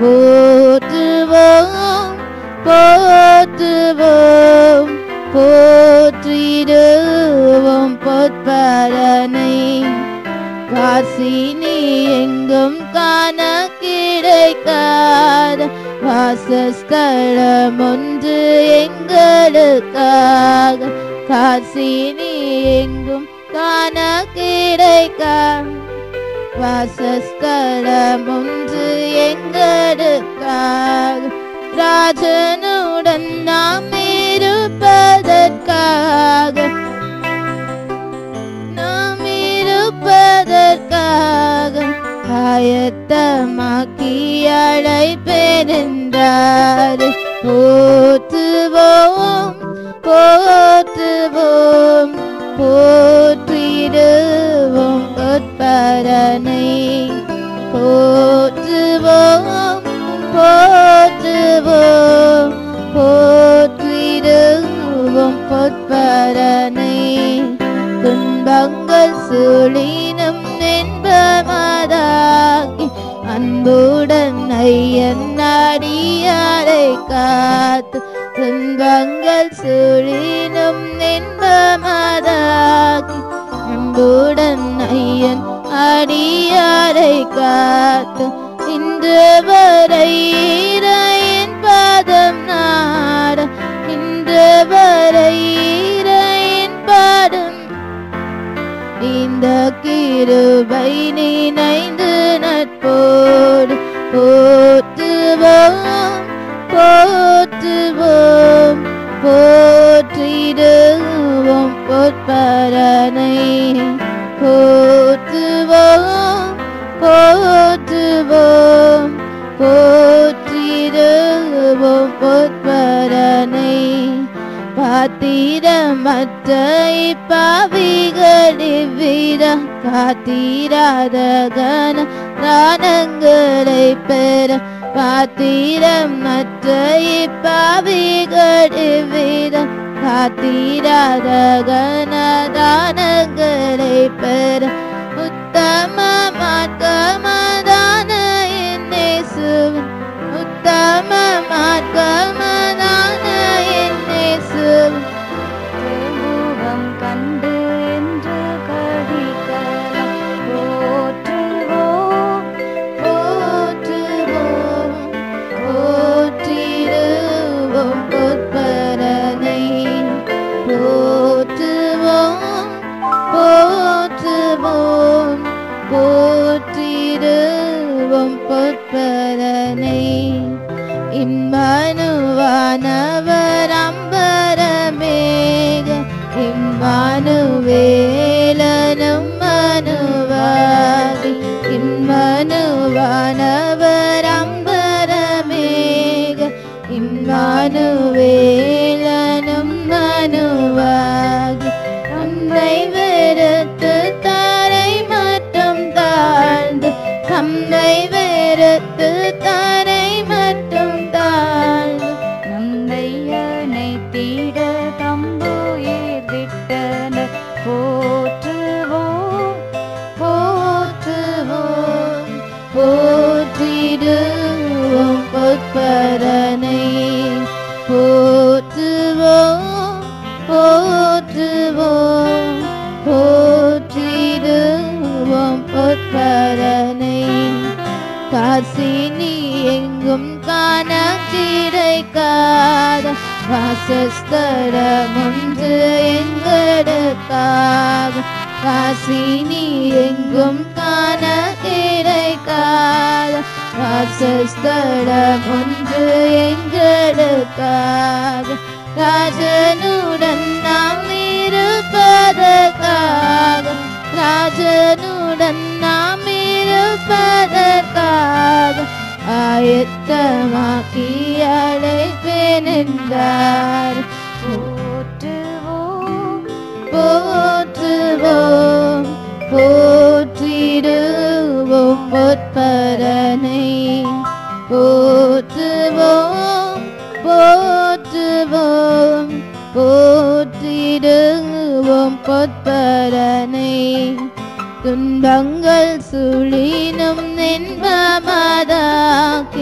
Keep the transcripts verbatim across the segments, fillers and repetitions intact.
போற்றுவோம் போற்றுவோம் போற்றிடுவோம் பொற்பரனை. காசினி எங்கும் காண கிடைக்காத வாசஸ்தலம் ஒன்று எங்களுக்காக. காசினி எங்கும் காண கிடைக்காத வாசஸ்தலம் ஒன்று எங்களுக்காக. ராஜனுடன் நாம் இருப்பதற்காக நாம் இருப்பதற்காக ஆயத்தமாக்கி அழைப்பென்றார். போற்றுவோம் போற்றுவோம் போற்றிடுவோம் பொற்பரனை. போற்றுவோம் போற்றுவோம் போற்றிடுவோம் பொற்பரனை. துன்பங்கள் சூழினும் என்பமதாகி அன்புடன் ஐயன் அடியாரை காத்து. துன்பங்கள் சூழினும் என்பமதாகி அன்புடன் ஐயன் அடியாரை காத்து. இன்று வரை இறையின் பாதம் நாட இன்று வரை இறையின் பாதம் இந்த கிருபை நினைந்து நட்போடு. போற்றுவோம் போற்றுவோம் போற்றிடுவோம் பொற்பரனை. போற்றுவோம் போற்றுவோம் போற்றிடுவோம் பொற்பரனை. பாத்திரமற்ற இப்பாவிகளிவ்விட காத்திராத கன தானங்களை பெற. பாத்திரமற்ற இப்பாவிகளிவ்விட காத்திராத கன தானங்களை பெற. உத்தம மார்க்கமதான என்னேசுவின் உத்தம மார்க்கமதான என்னேசுவின் முகம் கண்டு என்று கடிக்கலாம். போற்றுவோம் போற்றுவோம் போற்றிடுவோம் பொற்பரனை. போற்றுவோம் போற்றுவோம் போற்றிடுவோம் பொற்பரனை. இம்மானுவானவர் அம்பரமேக இம்மானுவேலனும் மனுவாகி. இம்மானுவானவர் அம்பரமேக இம்மானுவேலனும் மனுவாகி. தம்மை வெறுத்து தாரை மட்டும் தாழ்ந்து தம்மை வெறுத்து தாரை மட்டும் தாழ்ந்து நம்மை அணைத்திட தம்புயிர் விட்டனர். போற்றுவோம் போற்றுவோம் போற்றிடுவோம் பொற்பரனை. போற்றுவோம் போற்றுவோம் போற்றிடுவோம் பொற்பரனை. காசினி எங்கும் காண கிடைக்காத வாசஸ்தலம் ஒன்று எங்களுக்காக. காசினி எங்கும் காண கிடைக்காத வாசஸ்தலம் ஒன்று எங்களுக்காக. ராஜனுடன் நாம் இருப்பதற்காக ராஜனுடன் நாம் இருப்பதற்காக ஆயத்தமாக்கி அழைப்பென்றார். போற்றுவோம் போற்றுவோம் போற்றிடுவோம் பொற்பரனை. போற்றுவோம் போற்றுவோம் போற்றிடுவோம் பொற்பரனை. துன்பங்கள் சுழினும் என்பமதாக்கி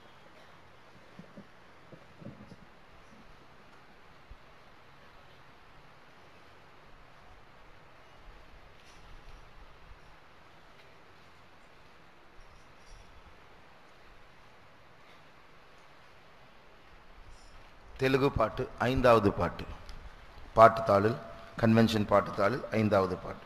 తెలుగు పాட்டு ఐந்தாவது పాட்டு, పాட்டுతాళు కన్వెన్షన్ పాட்டுతాళు ఐந்தாவது పాటు.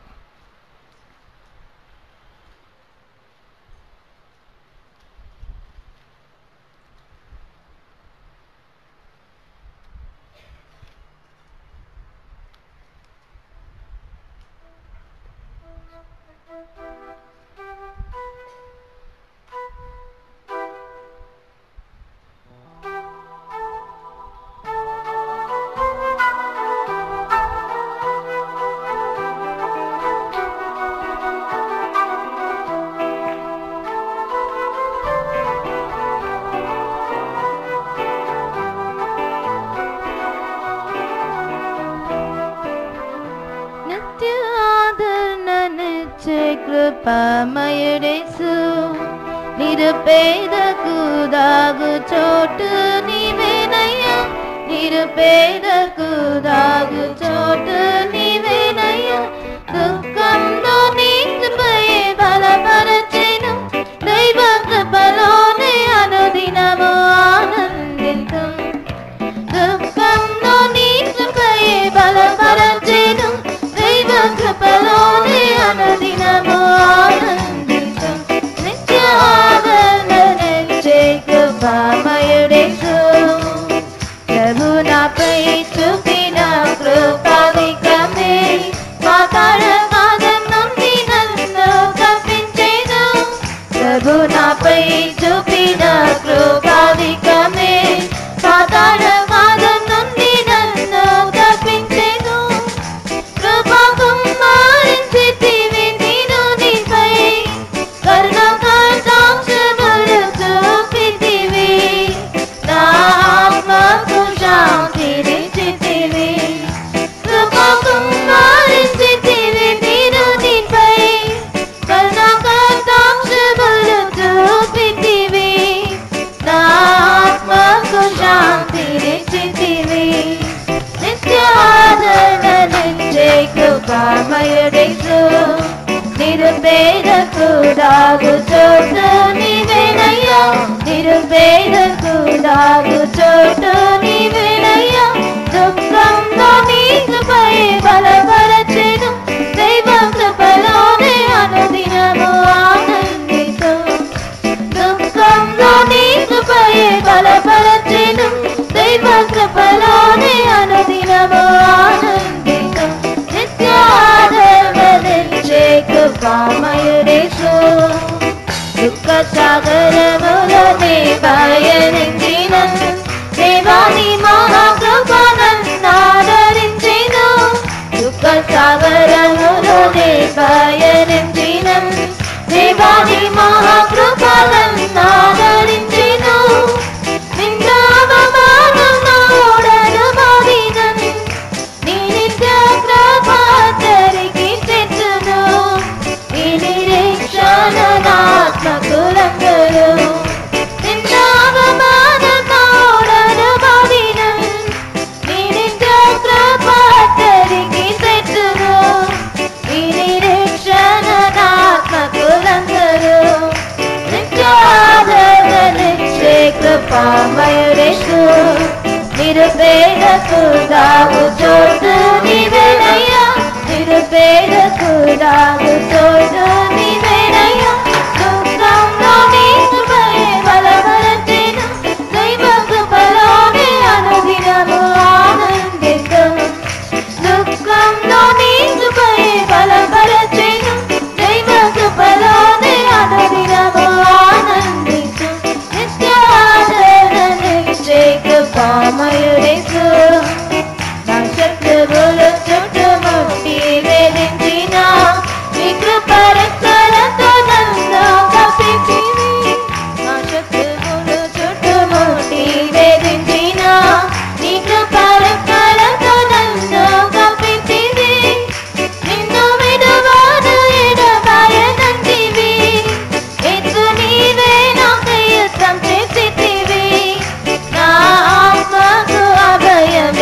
కృపామయుడేసు నిరుపేదకు దాగు చోటు నీవేనయ్యా, నిరుపేదకు దాగు చోటు నీవేనయ్యా. దుఃఖంలో నీ కృపై బలపరచెను, దైవ కృపలోనే అనుదినము ఆనందింతుం. దుఃఖంలో నీ కృపై బలపరచెను, దైవ కృపలోనే అనుదినము ఆనందింతుం. నిత్య ఆదరణనిచ్చే కృపామయుడేసు ప్రభు నాపై చూపిన కృపాధికమే పాతాళపాదం నుండి నన్ను తప్పించెను. ప్రభు నాపై చూపిన కృపాధికమే పాతాళపాదం నుండి నన్ను తప్పించెను. కృపా కుమ్మరించితివి నేను నీపై, కరుణ కటాక్షములు చూపితివి, నా ఆత్మకు శాంతినిచ్చితివి. కృపా కుమ్మరించితివి నేను నీపై, కరుణ కటాక్షములు చూపితివి, నా ఆత్మకు శాంతినిచ్చితివి. నిత్య ఆదరణనిచ్చే కృపామయుడేసు నిరుపేదకు దాగు చోటు నీవేనయ్యా, నిరుపేదకు దాగు చోటు నీవేనయ్యా. దుఃఖంలో నీ కృపై బలపరచెను, దైవ కృపలోనే అనుదినము ఆనందింతుం. దుఃఖంలో నీ కృపై బలపరచెను, దైవ కృపలోనే అనుదినము ఆనందింతుం. నిత్య ఆదరణనిచ్చే కృపామయుడేసు దుఃఖ సాగరములనే పయనించిన దేవాని మహాకృప నన్నాదరించెను. దుఃఖ సాగరములనే పయనించిన దేవాని మహాకృప నన్నాదరించెను. నిందావమానం నోడను మోదినం, నీ నిత్య కృపాదరికి తెచ్చును. ఈ నిరీక్షణ నాత్మకు రంగులు, నిందావమానం నోడను మోదినం, నీ నిత్య కృపాదరికి తెచ్చును. ఈ నిరీక్షణ నాత్మకు రంగులు. నిత్య ఆదరణనిచ్చే కృపామయుడేసు నిరుపేదకు దాగు చోటు నీవేనయ్యా, నిరుపేదకు దాగు చోటు నీవేనయ్యా. దుఃఖంలో నీ కృపై బలపరచెను, దైవ కృపలోనే అనుదినము ఆనందింతుం. దుఃఖంలో నీ కృపై బలపరచెను, దైవ కృపలోనే అనుదినము ఆనందింతుం. నిత్య ఆదరణనిచ్చే కృపామయుడేసు నా శత్రువులు చుట్టుముట్టి వేధించిన నీ కృప రెక్కలతో నన్ను కప్పితివి. నా శత్రువులు చుట్టుముట్టి వేధించిన నీ కృప రెక్కలతో నన్ను కప్పితివి. నిన్ను విడువను ఎడబాయనంటివి, ఎత్తు నీవే నాకై యుద్ధం చేసితివి. నా ఆత్మకు అభయం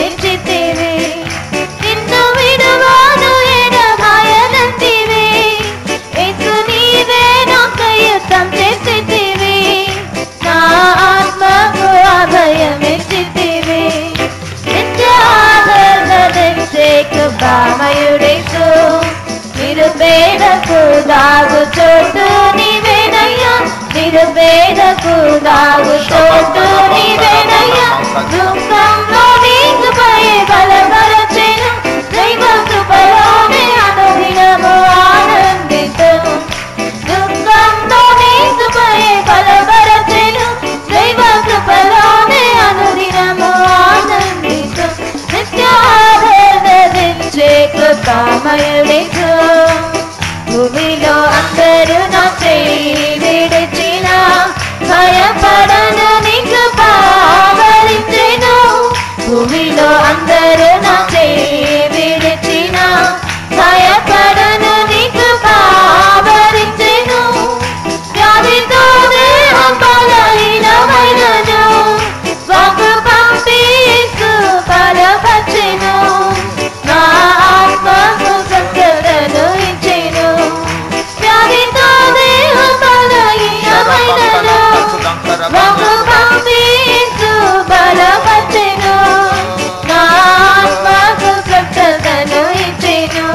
కృపామయుడేసు నిరుపేదకు దాగు చోటు నీవేనయ్యా నిరుపేదకు దాగు చోటు నీవేనయ్యా దుఃఖంలో నీ కృపయే బలపరచెను దైవ కృపలోనే అనుదినము ఆనందింతుము దుఃఖంలో నీ కృపయే బలపరచెను దైవ కృపలోనే అనుదినము ఆనందింతుము నిత్యాదరించే కృపామయుడేసు భూమిలో అందరూ నా చేయి విడిచిన భయపడను నీ కృపావరించెను భూమిలో అందరూ నా చేయి విడిచిన భయపడను నీ కృపావరించెను వ్యాధితో దేహం బలహీనమైనను వాక్కు పంపి యేసు బలపర్చెను నా ఆత్మకు స్వస్థతను ఇచ్చెను వ్యాధితో దేహం బలహీనమైనను వాక్కు పంపి యేసు బలపర్చెను నా ఆత్మకు స్వస్థతను ఇచ్చెను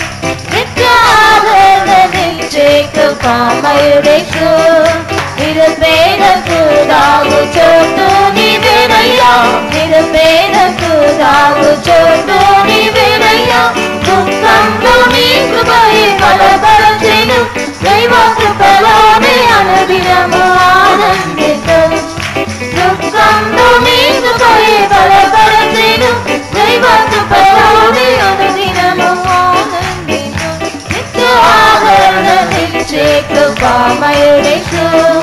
నిత్యాదరణిచ్చే కృపామయుడేసు నిరుపేదకు దాగు చోటు నీవేనయ్యా నిరుపేదకు దాగు చోటు నీవేనయ్యా దుఃఖంలో నీ కృపయే బలపరచెను దైవ కృపలోనే అనుదినము ఆనందింతుము దుఃఖంలో నీ కృపయే బలపరచెను దైవ కృపలోనే అనుదినము ఆనందింతుము నిత్యాదరణిచ్చే కృపామయుడేసు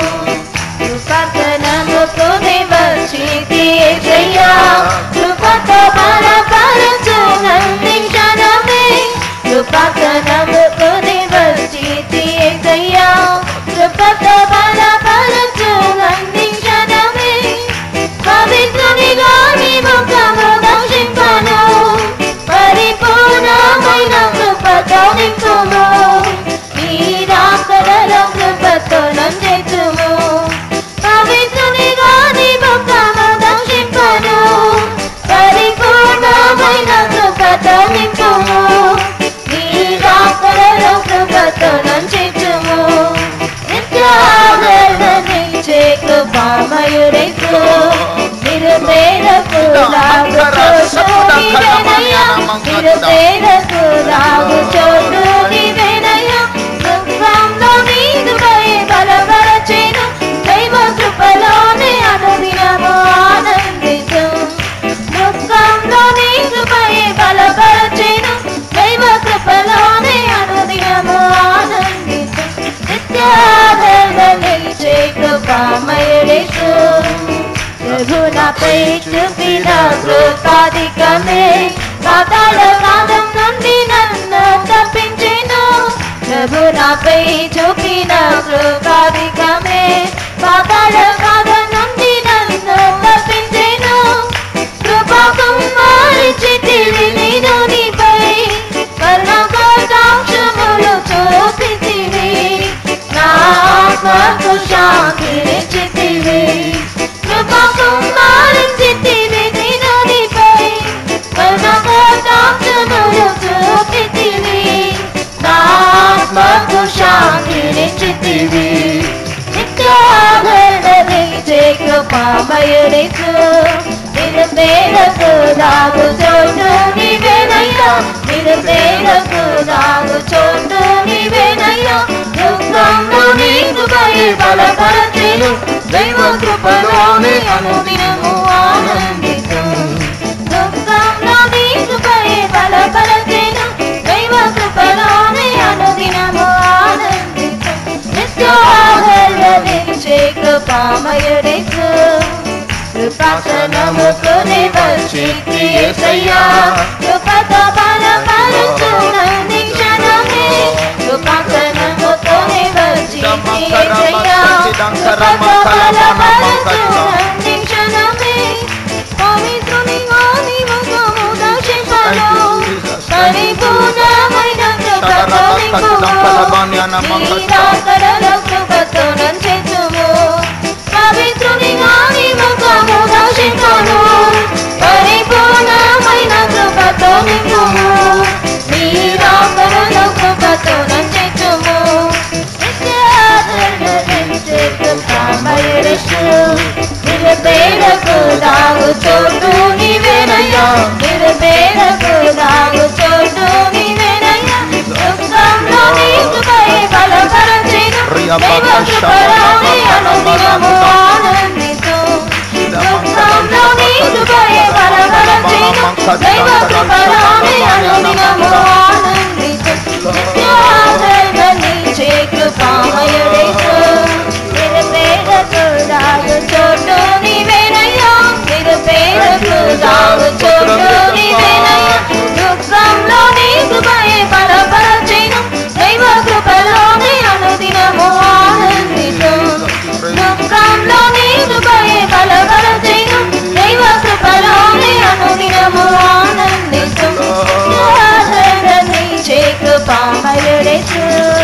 కృపతనముకు నివసితి యేసయ్యా కృపతో బలపరచు నందించనమే కృపతనముకు నివసితి యేసయ్యా కృపతో బలపరచు నందించనమే పవిత్రునిగా నీ ముఖము దర్శింపను పరిపూర్ణమైన కృపతో నింపుము నీ రాకడలో కృపతో నందించుము పవిత్రునిగా నీ ముఖము దర్శింపను పరిపూర్ణమైన కృపతో నింపుము నీ రాకడలో కృపతో నందించుము నిత్యాదరణిచ్చే కృపామయుడేసు నిరుపేదకు దాగు చోటు నీవేనయ్యా నిరుపేదకు దాగు చోటు నీవేనయ్యా దుఃఖంలో నీ కృపయే బలపరచెను దైవ కృపలోనే అనుదినము ఆనందింతుము దుఃఖంలో నీ కృపయే బలపరచెను దైవ కృపలోనే అనుదినము ఆనందింతుము నిత్యాదరణిచ్చే కృపామయుడేసు ప్రభు నాపై చూపిన కృపాధికమే పాతాళ పాదం నుండి నన్ను తప్పించెను ప్రభు నాపై చూపిన కృపాధికమే పాతాళ పాదం నుండి నన్ను తప్పించెను కృపా కుమారిచితివి నేను నీపై కరుణాకటాక్షములు చూపితివి నా ఆత్మకు శాంతినిచ్చితివి కృపా కుమారిచితివి నేను నీపై కరుణాకటాక్షములు చూపితివి నా ఆత్మకు శాంతినిచ్చితివి నిత్యాదరణిచ్చే కృపామయుడేసు నిరుపేదకు దాగు చోటు నీవేనయ్యా నిరుపేదకు దాగు చోటు నీవేనయ్యా దుఃఖంలో నీ కృపయే బలపరచెను దైవ కృపలోనే అనుదినము ఆనందింతుము దుఃఖంలో నీ కృపయే బలపరచెను దైవ కృపలోనే అనుదినము ఆనందింతుము నిత్యాదరణిచ్చే కృపామయుడేసు కృపాసనముకు నివసితి యేసయ్యా కృపతో బలపరచు నందించనమే కృపాసనముకు నివసితి యేసయ్యా కృపతో బలపరచు నందించనమే పవిత్రునిగా నీ ముఖము దర్శింపను పరిపూర్ణమైన కృపతో నింపుము నీ రాకడలో కృపతో నందించుము పవిత్రునిగా నీ ముఖము దర్శింపను పరిపూర్ణమైన కృపతో నింపుము కృపతో నన్ను నిత్య కృపామయుడేసు నిరపేదకు దాగు చోటు నీవేనయ్యా నిరపేదకు దాగు చోటు నీవేనయ్యా దుఃఖంలో నీ కృపయే బలపరచెను దైవ కృపలోని అనుదినము ఆనందితు దుఃఖంలో నీ కృపయే బలపరచెను దైవ కృపలోని అనుదినము ఆనందితు నిత్యాదరణ నీచే కృపామయుడేసు నిరపేదకు దాగు చోటు నీవేనయ్యా నిరపేదకు దాగు చోటు నీవేనయ్యా దుఃఖంలో నీ కృపయే బలపరచెను దైవ కృపలోని అనుదినము ఆనందితు దుఃఖంలో నీ కృపయే బలపరచెను దైవ కృపలోని అనుదినము ఆనందితు నీచే కృపామయుడేసు.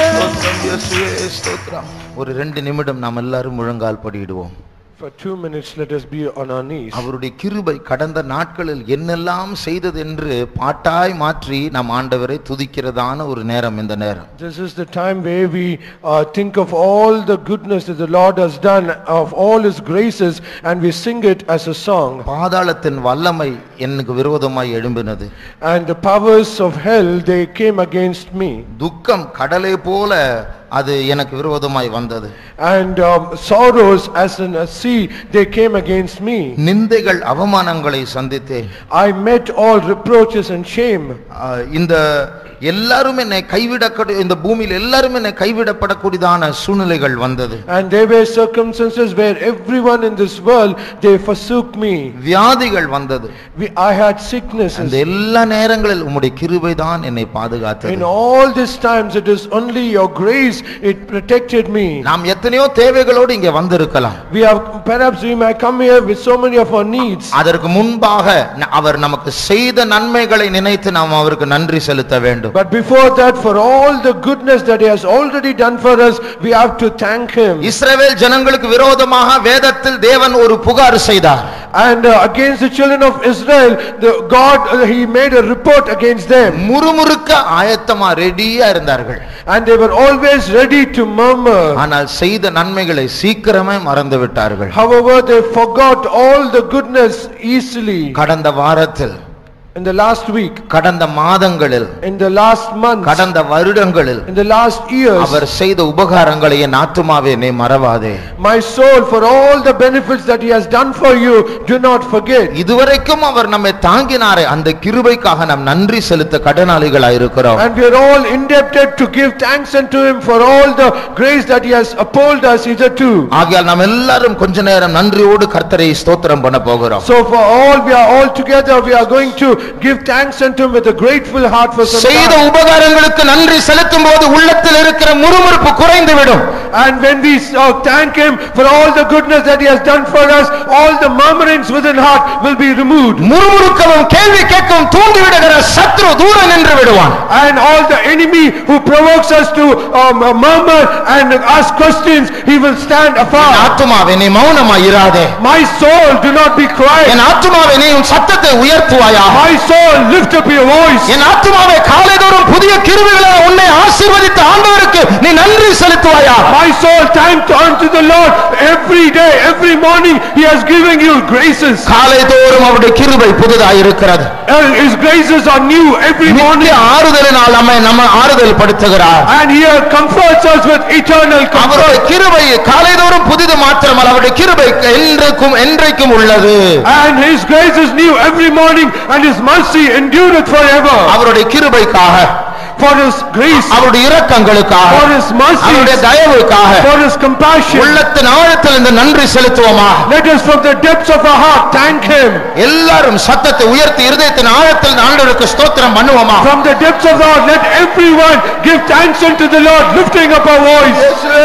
ஒரு ரெண்டு நிமிடம் நாம் எல்லாரும் முழங்கால் படியிடுவோம். For two minutes, let us be on our knees. அவருடைய கிருபை கடந்த நாட்களில் என்னெல்லாம் செய்தது என்று பாட்டாய் மாற்றி நாம் ஆண்டவரை துதிக்கிறதான ஒரு நேரம் இந்த நேரம். This is the time where we uh, think of all the goodness that the Lord has done, of all His graces, and we sing it as a song. பாதாளத்தின் வல்லமை எனக்கு விரோதமாய் எழும்பினது. And the powers of hell, they came against me. துக்கம் கடலை போல அது எனக்கு விரோதமாய் வந்தது. And um, sorrows as in a sea, they came against me. நிந்தைகள் அவமானங்களை சந்தித்தேன். I met all reproaches and shame. இந்த எல்லாரும் என்னை கைவிட இந்த பூமியில் எல்லாரும் என்னை கைவிடப்படக்கூடியதான சூழ்நிலைகள் வந்தது. And there were circumstances where everyone in this world, they forsook me. வியாதிகள் வந்தது. I had sicknesses. அந்த எல்லா நேரங்களில் உம்முடைய கிருபை தான் என்னை பாதுகாத்தது. In all these times it is only your grace, it protected me. நாம் எத்தனையோ தேவைகளோடு இங்கே வந்திருக்கலாம். We have perhaps we might come here with so many of our needs. அதற்கு முன்பாக அவர் நமக்கு செய்த நன்மைகளை நினைத்து நாம் அவருக்கு நன்றி செலுத்த வேண்டும். But before that, for all the goodness that He has already done for us, we have to thank Him. இஸ்ரவேல் ஜனங்களுக்கு விரோதமாக வேதத்தில் தேவன் ஒரு புகார் செய்தார். And uh, against the children of Israel, the God uh, He made a report against them. முறுமுறுக்க ஆயத்தமா ரெடியா இருந்தார்கள். And they were always ready to murmur. ஆனால் செய்த நன்மைகளை சீக்கிரமே மறந்து விட்டார்கள். However, they forgot all the goodness easily. கடந்த வாரத்தில், in the last week, கடந்த மாதங்களில், in the last months, கடந்த வருடங்களில், in the last years, அவர் செய்த உபகாரங்களை என் ஆத்துமாவே நீ மறவாதே. My soul, for all the benefits that He has done for you, do not forget. இதுவரைக்கும் அவர் நம்மை தாங்கினாரே, அந்த கிருபைக்காக நாம் நன்றி செலுத்த கடனாளிகளாய் இருக்கிறோம். And we are all indebted to give thanks unto Him for all the grace that He has upheld us hitherto. ஆகையால் நாம் எல்லாரும் கொஞ்ச நேரம் நன்றியோடு கர்த்தரை ஸ்தோத்திரம் பண்ண போகிறோம். So for all, we are all together, we are going to give thanks unto Him with a grateful heart for some செய்த உபகாரங்களுக்கு நன்றி செலுத்தும்போது உள்ளத்தில் இருக்கிற முறுமுறுப்பு குறைந்து விடும். And when we uh, thank Him for all the goodness that He has done for us, all the murmurings within heart will be removed. முறுமுறுக்கவும் கேள்வி கேட்கவும் தூண்டி விடுகிற சத்ரு தூர நின்று விடுவான். And all the enemy who provokes us to um, murmur and ask questions, he will stand afar. ஆத்துமாவே நீ மௌனமாய் இராதே. My soul, do not be quiet. என் ஆத்துமாவே நீ உன் சத்தத்தை உயர்த்துவாயா. My soul, lift up your voice. என் ஆத்துமாவே காலைதோறும் புதிய கிருபைகளை உன்னை ஆசீர்வதித்த ஆண்டவருக்கு நீ நன்றி செலுத்துவாயா. My soul, thank unto the Lord every day, every morning He has given you graces. காலைதோறும் அவருடைய கிருபை புதிதாய் இருக்கிறது. His graces are new every morning. ஆறுதலினால் நம்மை நம்ம ஆறுதல் படுத்துகிறார். And He comforts us with eternal comfort. அவருடைய கிருபை காலைதோறும் புதிது மாத்திரமல்ல, அவருடைய கிருபை என்றைக்கும் என்றைக்கும் உள்ளது. And His grace is new every morning, and His mercy endureth forever. அவருடைய கிருபைக்காக, for His grace, அவருடைய இரக்கங்களுக்காக, for His mercy, அவருடைய தயவுக்காக, for His compassion, உள்ளத்தின் ஆழத்தில் இந்த நன்றி செலுத்துவோமா. let us from the depths of our heart thank Him. எல்லாரும் சத்தத்தை உயர்த்தி இதயத்தின் ஆழத்தில் ஆண்டவருக்கு ஸ்தோத்திரம் பண்ணுவோமா. From the depths of our heart, let everyone give thanks unto the Lord, lifting up our voice.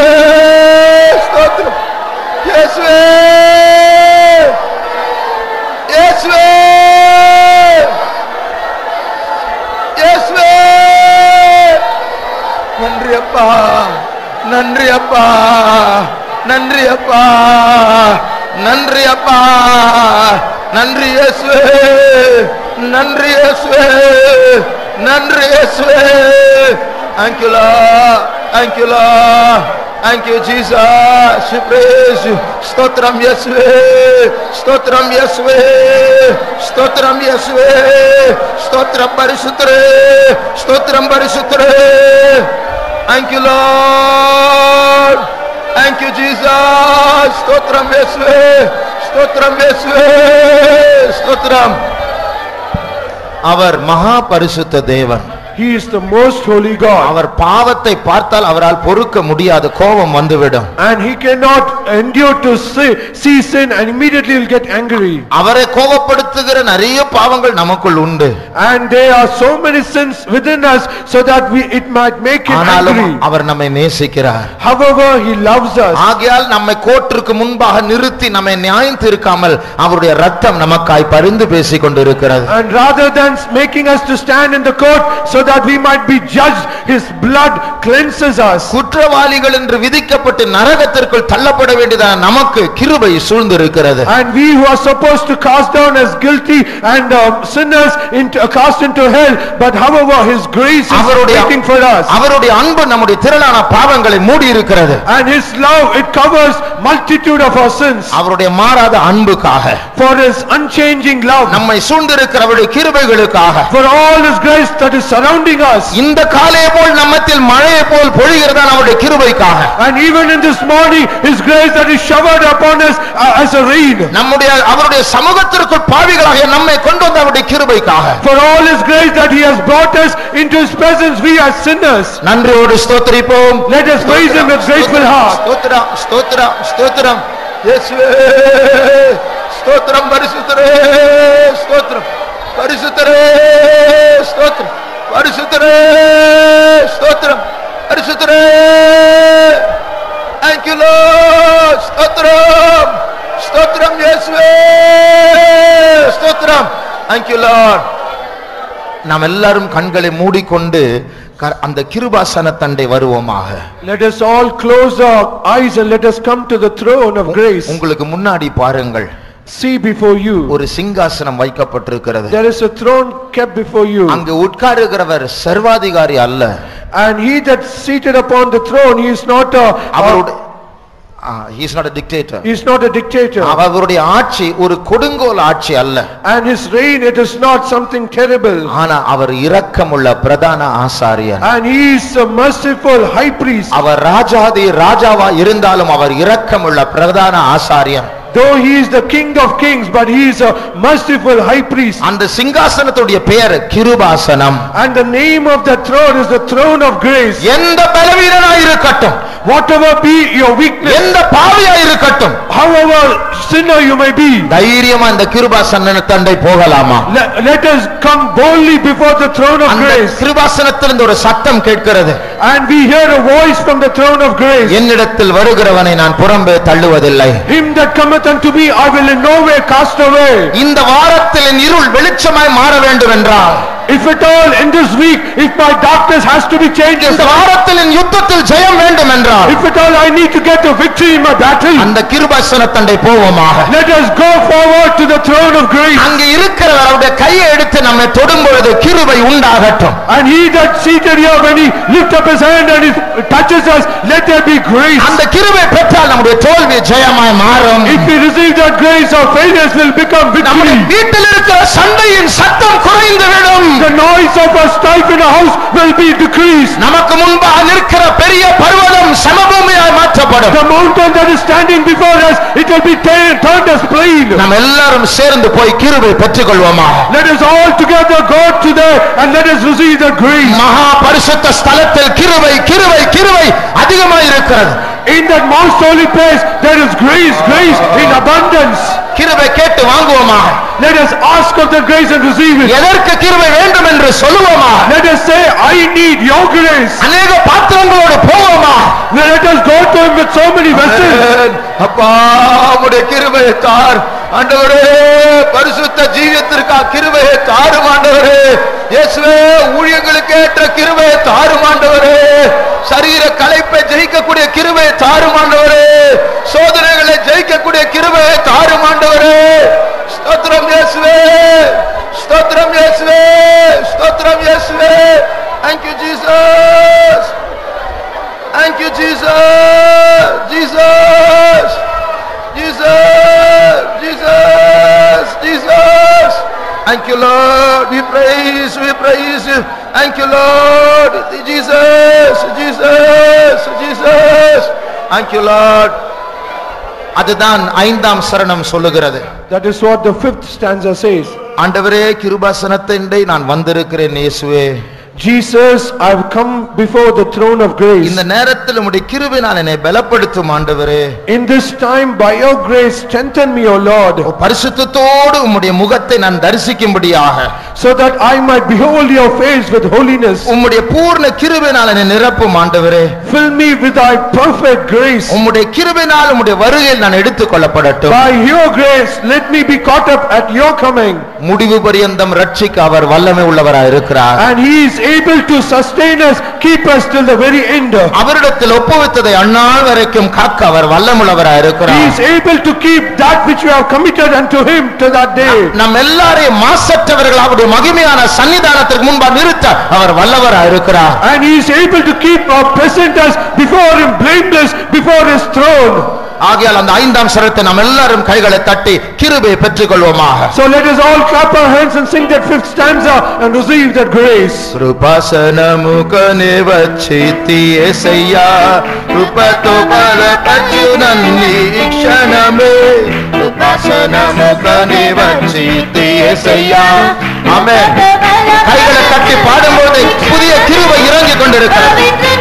ஸ்தோத்திரம் இயேசுவே, இயேசுவே, இயேசுவே. நன்றி அப்பா, நன்றி அப்பா, நன்றி அப்பா, நன்றி அப்பா, நன்றி இயேசுவே, நன்றி இயேசுவே, நன்றி இயேசுவே. Thank you, Lord. Thank you, Lord. Thank you, Jesus. We praise you. Stotram Yeswe. Stotram Yeswe. Stotram Yeswe. Stotram Parisutre. Stotram Parisutre. Thank you, Lord. Thank you, Jesus. Stotram Yeswe. Stotram Yeswe. Stotram. அவர் மகா பரிசுத்த தேவன். He is the most holy God. அவர் பாவத்தை பார்த்தால் அவரால் பொறுக்க முடியாது, கோபம் வந்துவிடும். And he cannot endure to see, see sin and immediately will get angry. அவரை கோபப்படுத்துகிற நிறைய பாவங்கள் நமக்குள் உண்டு. And there are so many sins within us so that we it might make him angry. அவர் நம்மை நேசிக்கிறார். However, he loves us. ஆகையால் நம்மை கோர்ட்டுக்கு முன்பாக நிறுத்தி நம்மை நியாயம் தீர்க்காமல் அவருடைய இரத்தம் நமக்காய் பரிந்து பேசிக் கொண்டிருக்கிறது. And rather than making us to stand in the court so that we might be judged, his blood cleanses us. குற்றவாளிகள் என்று விதிக்கப்பட்டு நரகத்திற்குள் தள்ளப்பட வேண்டியதான நமக்கு கிருபை சூழ்ந்திருக்கிறது. And we who are supposed to cast down as guilty and uh, sinners into uh, cast into hell, but however his grace is waiting for us. அவருடைய அன்பு நம்முடைய திரளான பாவங்களை மூடி இருக்கிறது. And his love, it covers multitude of our sins. அவருடைய மாறாத அன்புக்காக, for his unchanging love, நம்மை சூழ்ந்திருக்கிற அவருடைய கிருபைகளுக்காக, for all his grace that is surrounding us. இந்த காலை போல் நம்மத்தில் மழையை போல் பொழிகிறதா அவருடைய கிருபைக்காக. And even in this morning his grace that is showered upon us uh, as a rain. நம்முடைய அவருடைய சமூகத்திற்குள் பாவிகளாகிய நம்மை கொண்டு வந்த அவருடைய கிருபைக்காக. For all his grace that he has brought us into his presence, we as sinners. நன்றியோடு ஸ்தோத்திரிப்போம். Let us praise him with grateful heart. ஸ்தோத்திரம் ஸ்தோத்திரம் ஸ்தோத்திரம் இயேசுவே. ஸ்தோத்திரம் பரிசுத்தரே. ஸ்தோத்திரம் பரிசுத்தரே. ஸ்தோத்திரம் பரிசுத்தரே. ஸ்தோத்திரம் பரிசுத்தரே. Thank you, Lord. ஸ்தோத்திரம் ஸ்தோத்திரம் இயேசுவே. ஸ்தோத்திரம். Thank you, Lord. நாம் எல்லாரும் கண்களை மூடிக்கொண்டு அந்த கிருபாசன தண்டை வருவோமாக. Let us all close our eyes and let us come to the throne of grace. உங்களுக்கு முன்னாடி பாருங்கள். See before you. ஒரு சிங்காசனம் வைக்கப்பட்டிருக்கிறது. There is a throne kept before you. அங்கு உட்காருகிறவர் சர்வாதிகாரி அல்ல. And he that seated upon the throne, he is not a அவருடைய he is not a dictator. He is not a dictator. அவருடைய ஆட்சி ஒரு கொடுங்கோல் ஆட்சி அல்ல. And his reign, it is not something terrible. ஆனா அவர் இரக்கமுள்ள பிரதான ஆசாரியர். And he is a merciful high priest. அவர் ராஜாதி ராஜாவா இருந்தாலும் அவர் இரக்கமுள்ள பிரதான ஆசாரியர். Though he is the king of kings, but he is a merciful high priest. அந்த சிங்காசனத்துடைய பெயர் கிருபாசனம். And the name of the throne is the throne of grace. எந்த பலவீனனாய் இருக்கட்டும், whatever be your weakness, எந்த பாவியாய் இருக்கட்டும், however sinner you may be, தைரியமா இந்த கிருபாசன தண்டை போகலாமா? let, let us come boldly before the throne of grace. அந்த கிருபாசனத்திலிருந்து ஒரு சத்தம் கேட்கிறது. And we hear a voice from the throne of grace. என்னிடத்தில் வருகிறவனை நான் புறம்பே தள்ளுவதில்லை. Him that cometh unto me I will in no way cast away. இந்த வாரத்தில் என் இருள் வெளிச்சமாய் மாற வேண்டும் என்றால், if at all in this week, if my darkness has to be changed, இந்த வாரத்தில் என் யுத்தத்தில் ஜெயம் வேண்டும் என்றால், if at all I need to get a victory in my battle, அந்த கிருபாசன தண்டை போவோமாக. let us go forward to the throne of grace. அங்கே இருக்கிறவருடைய கையை எடுத்து நம்மை தொடும் பொழுது கிருபை உண்டாகட்டும். And he that seated here, when he lift up his hand and he touches us, let there be grace. அந்த கிருபை பெற்றால் நம்முடைய தோல்வி ஜெயமாய் மாறும். If we receive that grace, our failures will become victory. வீட்டில் இருக்கிற சண்டையின் சத்தம் குறைந்து விடும். The noise of a strife in a house will be decreased. நமக்கு முன்பாக நிற்கிற பெரிய பர்வதம் சமபூமியாய் மாற்றப்படும். The mountain that is standing before us, it will be turned as plain. நாம் எல்லாரும் சேர்ந்து போய் கிருபை பெற்றுக்கொள்வோமா? Let us all together go to there and let us receive the grace. மகா பரிசுத்த ஸ்தலத்தில் கிருபை கிருபை கிருபை அதிகமாய் இருக்கிறது. In that most holy place there is grace, grace in abundance. கிருபை கேட்டு வாங்குவோமா? Let us ask of the grace and receive it. எதற்கு கிருபை வேண்டும் என்று சொல்லுவோமா? Let us say, I need your grace. அநேக பாத்திரங்களோடு போவோமா? Let us go to him with so many vessels. அப்பா உம்முடைய கிருபையை தார் ஆண்டவரே. பரிசுத்த ஜீவியத்திற்கு கிருபையை தாரும் ஆண்டவரே. இயேசுவே, ஊழியங்களுக்கு ஏற்ற கிருபையை தாரும் ஆண்டவரே. சரீர களைப்பை ஜெயிக்கக்கூடிய கிருபையை தாரும் ஆண்டவரே. சோதனைகளை ஜெயிக்கக்கூடிய கிருபையை தாரும் ஆண்டவரே. ஸ்தோத்திரம் இயேசுவே, ஸ்தோத்திரம் இயேசுவே, ஸ்தோத்திரம் இயேசுவே. Thank you Jesus. Thank you, Lord. We praise, we praise you. Thank you, Lord. Jesus, Jesus, Jesus. Thank you, Lord. அதுதான் ஐந்தாம் சரணம் சொல்லுகிறது. That is what the fifth stanza says. ஆண்டவரே கிருபாசனத்திலே நான் வந்திருக்கிறேன் இயேசுவே. Jesus, I have come before the throne of grace. இந்த நேரத்தில் உம்முடைய கிருபையினால் என்னை பலப்படுத்தும் ஆண்டவரே. In this time by your grace strengthen me, O Lord. பரிசுத்தத்தோடு உம்முடைய முகத்தை நான் தரிசிக்கும்படியாக, so that I might behold your face with holiness. உம்முடைய பூர்ண கிருபையினால் என்னை நிரப்பும் ஆண்டவரே. Fill me with thy perfect grace. உம்முடைய கிருபையினால் உம்முடைய வருகையில் நான் எடுத்துக்கொள்ளப்படட்டும். By your grace let me be caught up at your coming. முடிவு பரியந்தம் ரட்சிக்க அவர் வல்லமை உள்ளவராய் இருக்கிறார். And he is able to sustain us, keep us till the very end. அவரிடத்தில் ஒப்புவித்ததை அந்நாள் வரைக்கும் காக்க அவர் வல்லமுள்ளவராய் இருக்கிறார். He is able to keep that which we have committed unto him to that day. நம் எல்லாரையும் மாசற்றவர்கள் அவருடைய மகிமையான சன்னிதானத்திற்கு முன்பாக நிறுத்த அவர் வல்லவராய் இருக்கிறார். And he is able to keep or present us before him blameless before his throne. ஆகையால் அந்த ஐந்தாம் சரணத்தை நாம் எல்லாரும் கைகளை தட்டி கிருபையை பெற்றுக்கொள்வோமாக. So let us all clap our hands and sing that fifth stanza and receive that grace. కృపాసనముకనే వచ్చితి యేసయ్యా, కృపతో బలపరచు నన్ను ఈ క్షణమే. కృపాసనముకనే వచ్చితి యేసయ్యా. ఆమేన్. கைகளை தட்டி பாடும்போது புதிய கிருபை இறங்கி கொண்டிருக்கிறது.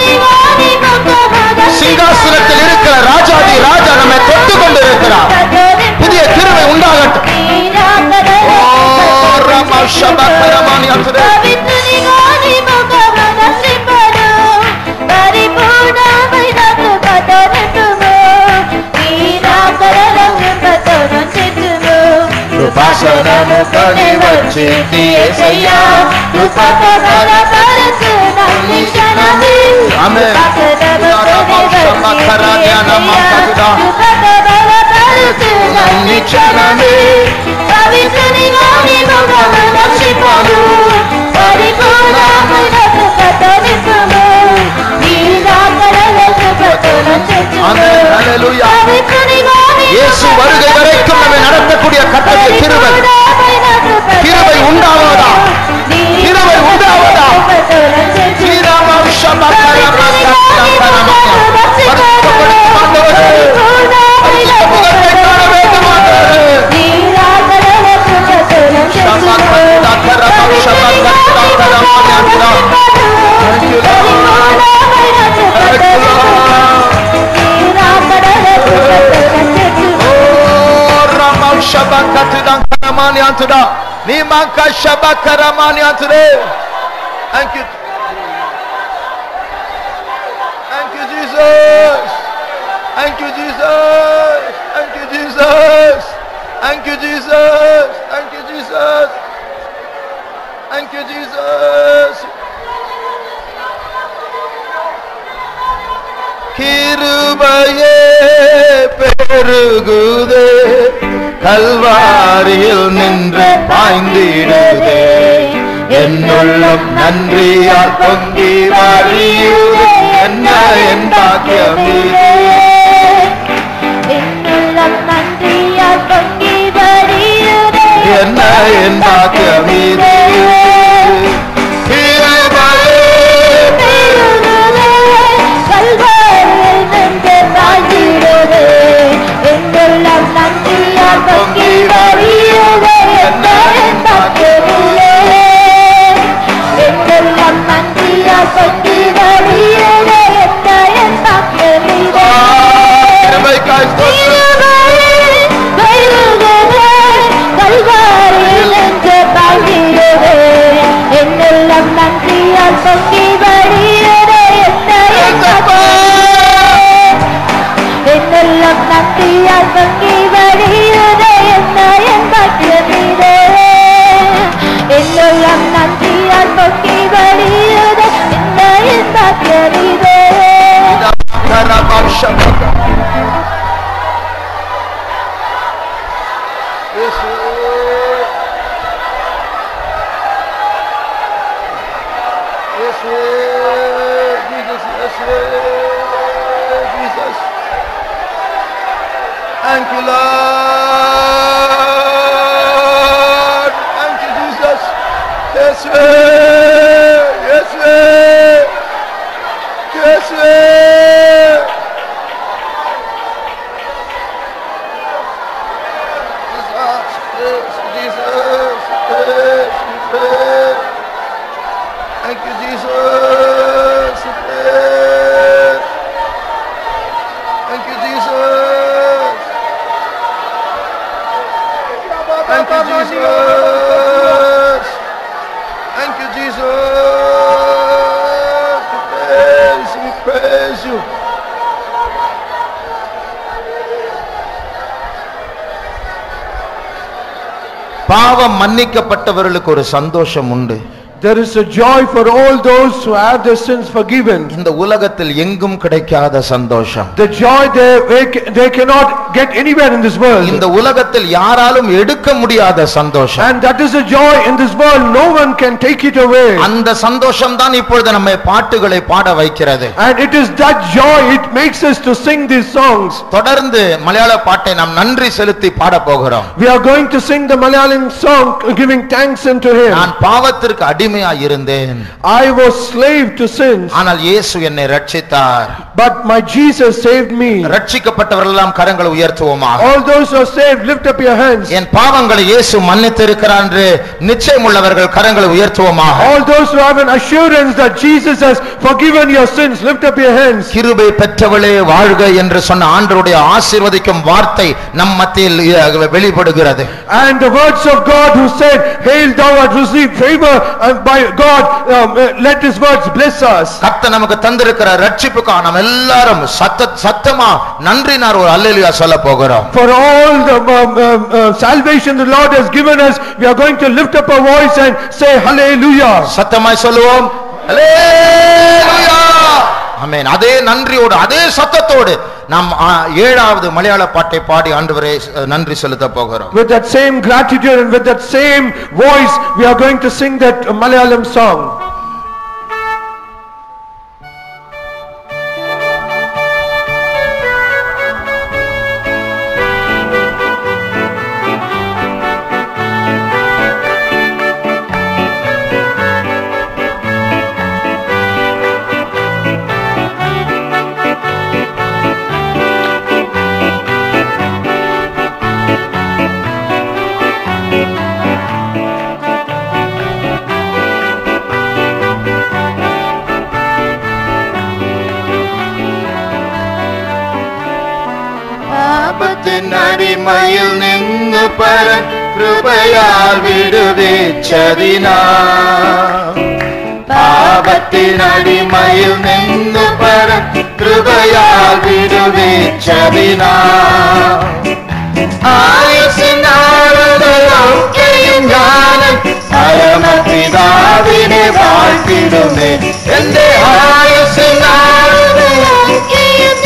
சிங்காசனத்தில் இருக்கிற ராஜாதி ராஜா நம்மை தொட்டு கொண்டிருக்கிறார். புதிய கிருபை உண்டாகட்டும். ஓ ரமா ஷபக்கரமானி அத்துரே కృపాసనము కని వచ్చితి యేసయ్యా, కృపతో బలపరచు నన్ను ఈ క్షణమే. ఆమేన్. రమా షబక్కరజ్ఞానమా కవిదా, కృపతో బలపరచు నన్ను ఈ క్షణమే. పవిత్రుని వాని ముఖము రక్షించును, పరిపూర్ణమైన కృపతో నింపుము. నీ దాకరల కృపతో నన్ను. ఆమేన్. హల్లెలూయా. పవిత్రుని వాని இயேசு வருகை வரைக்கும் நம்மை நடத்தக்கூடிய கட்டளை கிருபை. கிருபை உண்டாவதா, கிருபை உண்டாவதா. ஸ்ரீராமா ஷபக்கரமா கரமா பரிசுத்தப்படுத்தும் ஆண்டவரே, பரிசுத்த முகத்தை காண வேண்டும் ஆண்டவரே. ஷபக்கரமா ஷபக்கரமா ஞானதா. Thank you Lord. Thank you Lord. Shabakaramani antuda, nimanka shabakaramani antude. Thank you, thank you Jesus, thank you Jesus, thank you Jesus, thank you Jesus, thank you Jesus, thank you Jesus. கிருபையே பெருகுதே, கல்வாரியில் நின்று பாய்ந்திடுதே. என்னுள்ளம் நன்றியால் பொங்கி வழியுதே, என்ன என் பாக்கியமே. என்னுள்ளம் நன்றியால் பொங்கி வழியுதே, என்ன என் பாக்கியமே. பொங்கி வழியுதே, என்ன என் பாக்கியமே. எங்கெல்லாம் நன்றியால் பொங்கி வழியுதே, என்ன என் பாக்கியமே. கல்வாரியில் நின்று பாய்ந்திடுதே, என்னெல்லாம் நன்றியால் பொங்கி வழியுதே, என்ன என் பாக்கியமே. என்னெல்லாம் நன்றியால் பொங்கி வழியுதே, என்ன என் பாக்கியமே. என்னெல்லாம் நன்றியால் பொங்கி வழியுதே, என்ன என் பாக்கியமே. Thank you Lord, thank you Jesus. Thank you, Jesus. Thank you, Jesus. Thank you, Jesus. Thank you, Jesus. We praise, we praise you. பாவம் மன்னிக்கப்பட்டவர்களுக்கு ஒரு சந்தோஷம் உண்டு. There is a joy for all those who have their sins forgiven. இந்த உலகத்தில் எங்கும் கிடைக்காத சந்தோஷம். The joy they they cannot get anywhere in this world. இந்த உலகத்தில் யாராலும் எடுக்க முடியாத சந்தோஷம். And that is a joy in this world no one can take it away. அந்த சந்தோஷம் தான் இப்பொழுது நம்மை பாட்டுகளை பாட வைக்கிறது. And it is that joy it makes us to sing these songs. தொடர்ந்து மலையாள பாட்டை நாம் நன்றி செலுத்தி பாட போகிறோம். We are going to sing the Malayalam song giving thanks unto him. நான் பாவத்திற்கு அடிமையாக இருந்தேன். I was slave to sins. ஆனால் இயேசு என்னை ரட்சித்தார். But my Jesus saved me. ரட்சிக்கப்பட்டவர்கள் எல்லாம் கரங்களை உயர்த்துவோமாக. All those who are saved lift up your hands. என் பாவங்களை இயேசு மன்னித்திருக்கிறார் என்று நிச்சயமுள்ளவர்கள் கரங்களை உயர்த்துவோமாக. All those who have an assurance that Jesus has forgiven your sins lift up your hands. கிருபை பெற்றவளே வாழ்க என்று சொன்ன ஆண்டவருடைய ஆசீர்வதிக்கும் வார்த்தை நம் மத்தியில் வெளிப்படுகிறது. And the words of God who said, hail thou hast received favor by God, um, let his words bless us. கர்த்தர் நமக்கு தந்திருக்கிற ரட்சிப்புக்காக நாம் எல்லாரும் சத்த சத்தமா நன்றினார் ஒரு அல்லேலூயா சொல்ல போகிறோம். For all the um, um, uh, salvation the Lord has given us, we are going to lift up our voice and say hallelujah. சத்தமாய் சொல்லுவோம் ஹல்லேலூயா. ஆமென். அதே நன்றியோடு அதே சத்தத்தோடு நாம் ஏழாவது மலையாள பாட்டை பாடி ஆண்டவரே நன்றி செலுத்த போகிறோம். With that same gratitude and with that same voice we are going to sing that Malayalam song. അടിമയിൽ നിന്ന് പരൻ കൃപയാൽ വിടുവിച്ചതിനാ പാപത്തിനടിമയിൽ നിന്ന് പരൻ കൃപയാൽ വിടുവിച്ചതിനാ ആയുസിനാളുകളൊക്കെയും ഞാനും പരമപിതാവിനെ വാഴ്ത്തിടുമേ എന്റെ ആയുസിനാളുകളൊക്കെയും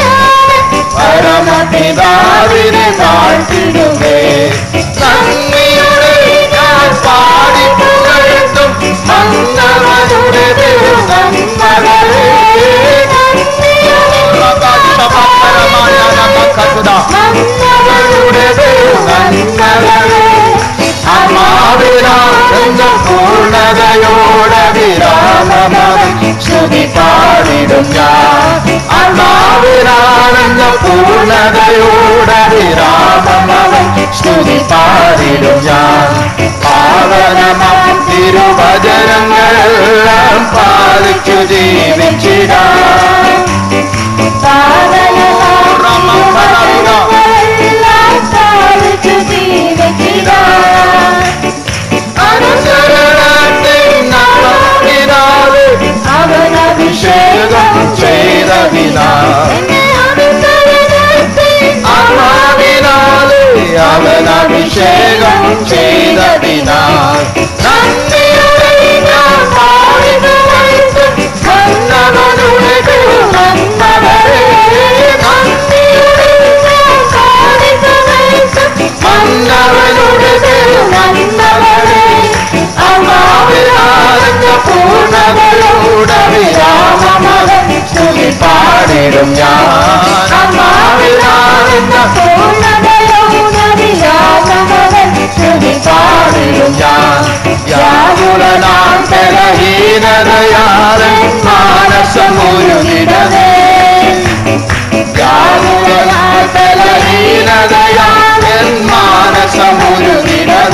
പരമപിതാവിനെ വാഴ്ത്തിടുമേ നന്ദിയുടെ ഞാൻ പാടി പുകഴ്ത്തും മന്നവനുടെ തിരുനന്മകളെ മന്നവനുടെ തിരുനന്മകളെ അമാവിനാകുന്ന പൂർണ്ണതയോടെ വിരാമമവൻ സ്തുതി പാടിടും ഞാൻ അമാവിനാകുന്ന പൂർണ്ണതയോടെ വിരാമമവൻ സ്തുതി പാടിടും ഞാൻ പാവനമാം തിരുവചനങ്ങളെല്ലാം പാലിച്ചു ജീവിച്ചിടാം അവനഭിഷേകം ചെയ്തതിനാലെ അവനഭിഷേകം ചെയ്തതിനാൽ നന്ദിയുടെ ഞാൻ പാടി പുകഴ്ത്തും മന്നവനുടെ തിരുനന്മകളെ നന്ദിയുടെ ഞാൻ പാടി പുകഴ്ത്തും മന്നവനുടെ തിരുനന്മകളെ അമാവിനാകുന്ന പൂർണ്ണതയോടെ വിരാമമവൻ സ്തുതി പാടിടും ഞാൻ അമാവിനാകുന്ന പൂർണ്ണതയോടെ വിരാമമവൻ സ്തുതി പാടിടും ഞാൻ യാതൊരുനാൾ ബലഹീനതയാലൻ മാനസമുരുകിടവേ യാതൊരുനാൾ ബലഹീനതയാലൻ മാനസമുരുകിടവേ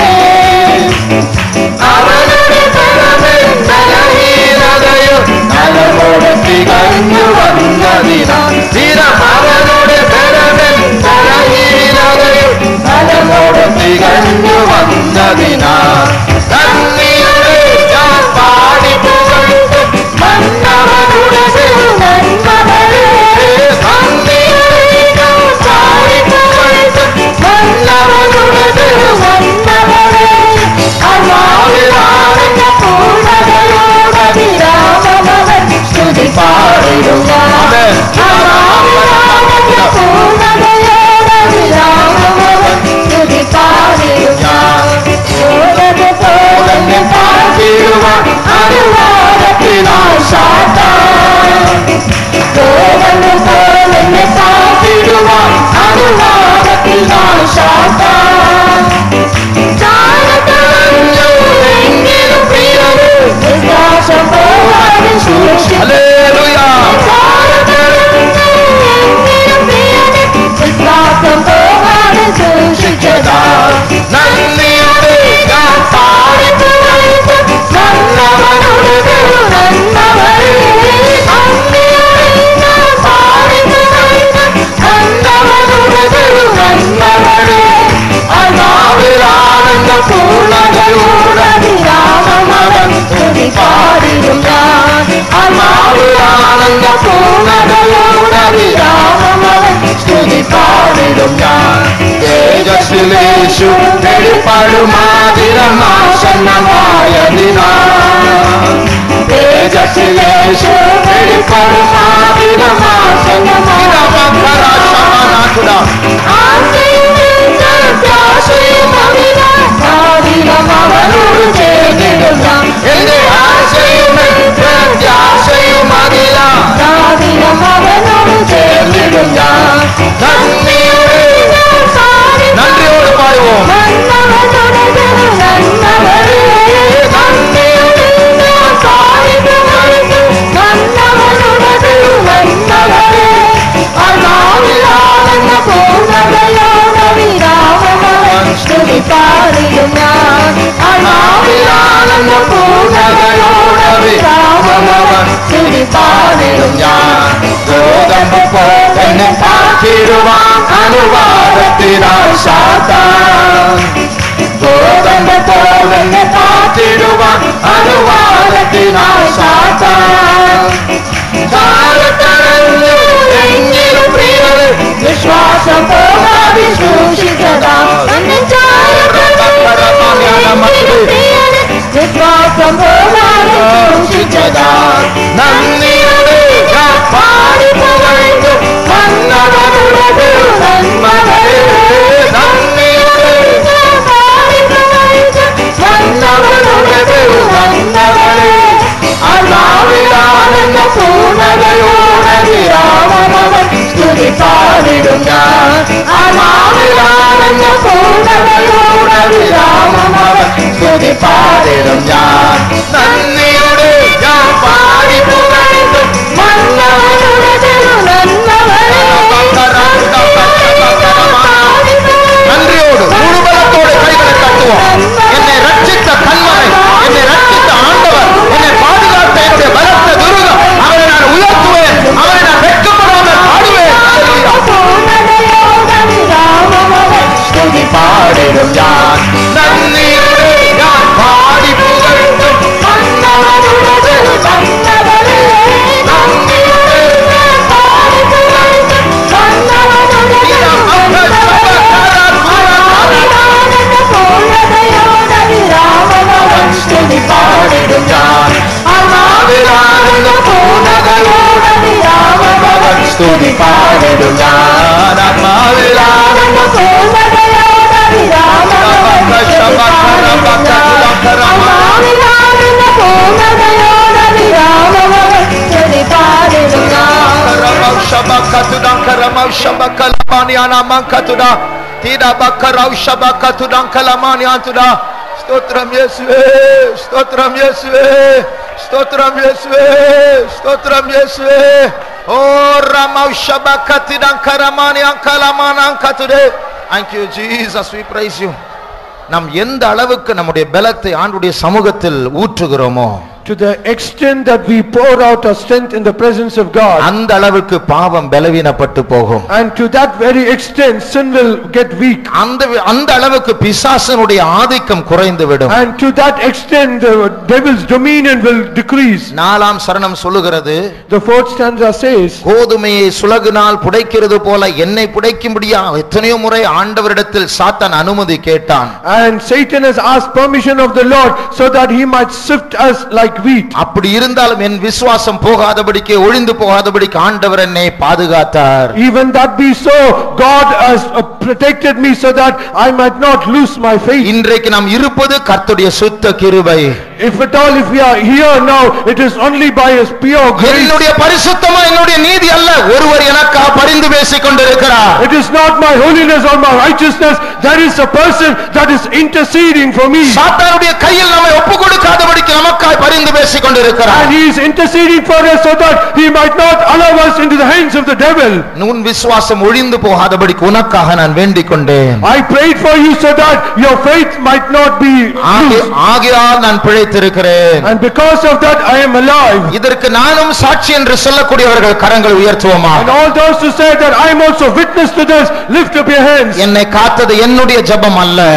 പൂർണ്ണതയോടെ വിരാമമവൻ സ്തുതി പാടിടും ഞാൻ ആത്മാവിലാനന്ദ പൂർണ്ണതയോടെ വിരാമമവൻ സ്തുതി പാടിടും ഞാൻ തേജസ്സിലേശു വെളിപ്പെടുമാതിരമാസന്നമായതിനാൽ തേജസ്സിലേശു അവനോട് ചേർന്നിടും ഞാൻ എന്റെ ആശയും പ്രത്യാശയും അതിലും അവനോട് ചേർന്നിടും ഞാൻ നന്ദിയോടെ നന്ദിയോട് പാടുവോ സ്തുതി പാടിടും ഞാൻ ആത്മാവിലാനന്ദ പൂർണ്ണതയോടെ വിരാമമവൻ സ്തുതി പാടിടും ഞാൻ ഗോതമ്പ് പോലെന്നെ കാത്തിടുവാൻ അനുവാദത്തിനാൽ സാത്താൻ ഗോതമ്പ് പോലെന്നെ കാത്തിടുവാൻ അനുവാദത്തിനാൽ സാത്താൻ എങ്കിലും പ്രിയരെ വിശ്വാസം പോകാതെ സൂക്ഷിച്ചതാ വിശ്വാസം പോകാതെ സൂക്ഷിച്ചതാ നന്ദിയോടെ ഞാൻ പാടി പുകഴ്ത്തും വന്നവരുടെ നന്മകളെ നന്ദിയോടെ ഞാൻ പാടി പുകഴ്ത്തും വന്നവരുടെ നന്മകളെ ആത്മാവിലാനന്ദ പൂർണ്ണതയോടെ വിരാമമവൻ സ്തുതി പാടിടും ഞാൻ ആത്മാവിലാനന്ദ പൂർണ്ണതയോടെ വിരാമമവൻ സ്തുതി പാടിടും ഞാൻ നന്ദിയോടെ ഞാൻ പാടി പുകഴ്ത്തും വന്നവരുടെ നന്മകളെ നന്ദിയോട് മുഴുവനത്തോടെ കൈകളെ തട്ടുവോ എന്നെ രക്ഷിച്ച കന്മനെ എന്നെ രക്ഷിച്ച ആണ്ടവർ എന്നെ പാതുകാത്ത എന്റെ ബലത്തെ ദുർഗ അവനെ ഞാൻ ഉയർത്തുവേൻ അവനെ ഞാൻ വെക്കപ്പെടാതെ പാടുവേൻ സ്തുതി പാടിടും ഞാൻ നന്ദിയോടെ ഞാൻ പാടി പുകഴ്ത്തും വന്നവരുടെ നന്മകളെ നന്ദിയോടെ ഞാൻ പാടി പുകഴ്ത്തും വന്നവരുടെ സ്തുതി പാടിടും ഞാൻ ആത്മാവിലാനന്ദ പൂർണ്ണതയോടെ വിരാമമവൻ സ്തുതി പാടിടും ഞാൻ ആത്മാവിലാനന്ദ പൂർണ്ണതയോടെ വിരാമമവൻ ആത്മാവിലാനന്ദ പൂർണ്ണതയോടെ വിരാമമവൻ സ്തുതി പാടിടും ഞാൻ സ്തോത്രം യേശുവേ സ്തോത്രം യേശുവേ സ്തോത്രം യേശുവേ സ്തോത്രം യേശുവേ ഓ റമൗഷബകതിദംകരമാനിയങ്കലമാനങ്കതുദേ Thank you Jesus, we praise you. நாம் எந்த அளவுக்கு நம்முடைய பலத்தை ஆண்டவருடைய சமூகத்தில் ஊற்றுகிறோமோ to the extent that we pour out our strength in the presence of God, அந்த அளவுக்கு பாவம் பலவீனப்பட்டு போகும். and to that very extent sin will get weak, அந்த அந்த அளவுக்கு பிசாசனுடைய ஆதிக்கம் குறைந்து விடும். and to that extent the devil's dominion will decrease. நாலாம் சரணம் சொல்லுகிறது, the fourth stanza says, கோதுமையை சுலகினால் புடைக்கிறது போல என்னை புடைக்கும்படியா எத்தனையோ முறை ஆண்டவரிடத்தில் சாத்தான் அனுமதி கேட்டான். and Satan has asked permission of the Lord so that he might sift us like wheat. அப்படி இருந்தாலும் என் விசுவாசம் போகாதபடிக்கு ஒளிந்து போகாதபடிக்கு ஆண்டவர் என்னை பாதுகாத்தார். Even that be so, God has protected me so that I might not lose my faith. இன்றைக்கு நாம் இருப்பது கர்த்தருடைய சுத்த கிருபை. If at all if we are here now, it is only by his pure grace. என்னுடைய பரிசுத்தமா என்னுடைய நீதி அல்ல, ஒருவர் எனக்காக பரிந்து பேசிக் கொண்டிருக்கிறார். It is not my holiness or my righteousness, there is a person that is interceding for me. சாத்தானுடைய கையில் நம்மை ஒப்பு கொடுக்காதபடிக்கு நமக்காக பரிந்து பேசிக் கொண்டிருக்கிறார். And he is interceding for us so that he might not allow us into the hands of the devil. உன் விசுவாசம் ஒழிந்து போகாதபடிக்கு உனக்காக நான் வேண்டிக் கொண்டேன். I prayed for you so that your faith might not be lost. ஆகையால் நான் பிழைத்திருக்கிறேன். And because of that I am alive. இதற்கு நானும் சாட்சி என்று சொல்லக்கூடியவர்கள் கரங்களை உயர்த்துவோமா? And all those who say that I am also witness to this, lift up your hands. என்னை காத்தது என்னுடைய ஜெபம் அல்ல,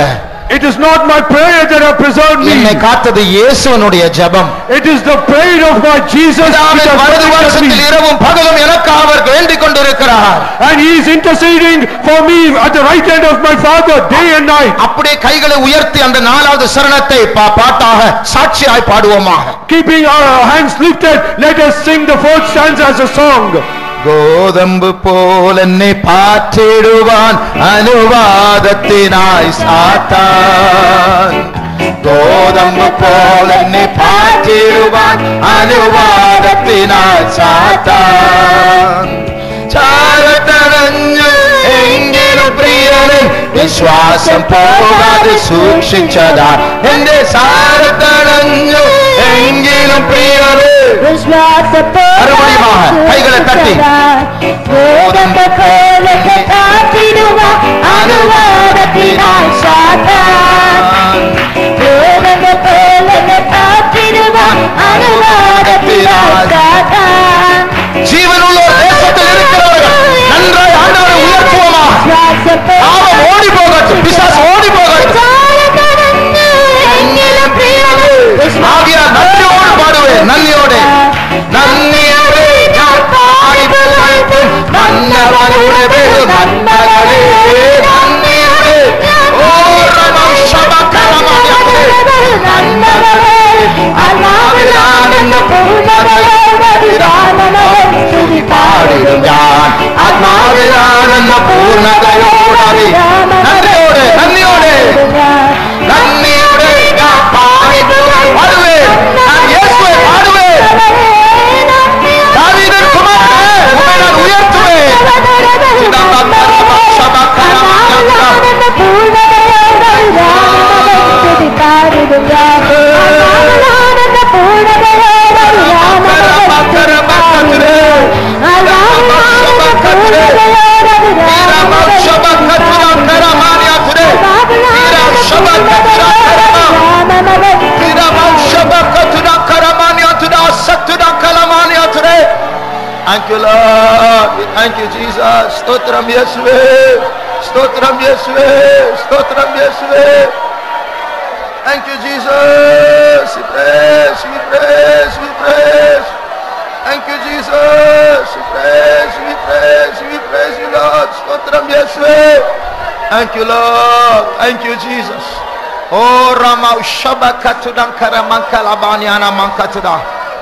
It is not my prayer that has preserved me. என்னை காத்தது இயேசுவினுடைய ஜெபம். It is the prayer of my Jesus which has protected me. இரவும் பகலும் எனக்காக அவர் வேண்டிக் கொண்டிருக்கிறார். And he is interceding for me at the right hand of my Father day and night. அப்படியே கைகளை உயர்த்தி அந்த நாலாவது சரணத்தை பாட்டாக சாட்சியாய் பாடுவோமாக. Keeping our hands lifted, let us sing the fourth stanza as a song. கோதம்பு போல் என்னை பாற்றிடுவான் அனுவாதத்தினாய் சாத்தான். கோதம்பு போல் என்னை பாற்றிடுவான் அனுவாதத்தினாய் சாத்தான். சாரத்தடஞ்சு എങ്കിലും പ്രിയനെ വിശ്വാസം പോകാതെ സൂക്ഷിച്ചതാ എന്റെ സാരത്തടഞ്ഞു എങ്കിലും പ്രിയനെ മറുപടിയുമാണ് കൈകളെ തട്ടി അനുവാദത്തിനായി സാത്താൻ അനുവാദത്തിനായി സാത്താൻ ജീവനുള്ള ദേശത്തിൽ இருக்கிறவர்கள் நன்றாய் ஆண்டவரை உயர்த்துவோமா பாவம் ஓடி போகட்டும் பிசாசு ஓடி போகட்டும் ஆகியால் நன்றியோடு பாடுவேன் நன்றியோடு நன்றியோடு நான் பாடி புகழ்வேன் மன்னவனுடைய பேரு மன்னவனே நன்றியோடு ஓ ரமம் சபகரமணியே மன்னவனே அல்லாஹ்வின் ஆனந்த பூர்ணமலே പാടിടും ഞാൻ ആത്മാവിൽ ആനന്ദ പൂർണ്ണതയോടെ നന്ദിയോടെ നന്ദിയോടെ നന്ദിയോടെ ഞാൻ പാടി പാടുവേ ഞാൻ യേശുവേ പാടുവേ ദാവീദിൻ കുമാരനെ ഉമ്മെ ഞാൻ ഉയർത്തുവേ Thank you Lord, thank you Jesus. Stotram Yeshuve, Stotram Yeshuve, Stotram Yeshuve. Thank you Jesus. We praise, we praise, we praise. Thank you Jesus. We praise, we praise, we praise you Lord. Stotram Yeshuve. Thank you Lord, thank you Jesus. Oh Rama Shabakatudan Karamankalabaniyana Mankatuda.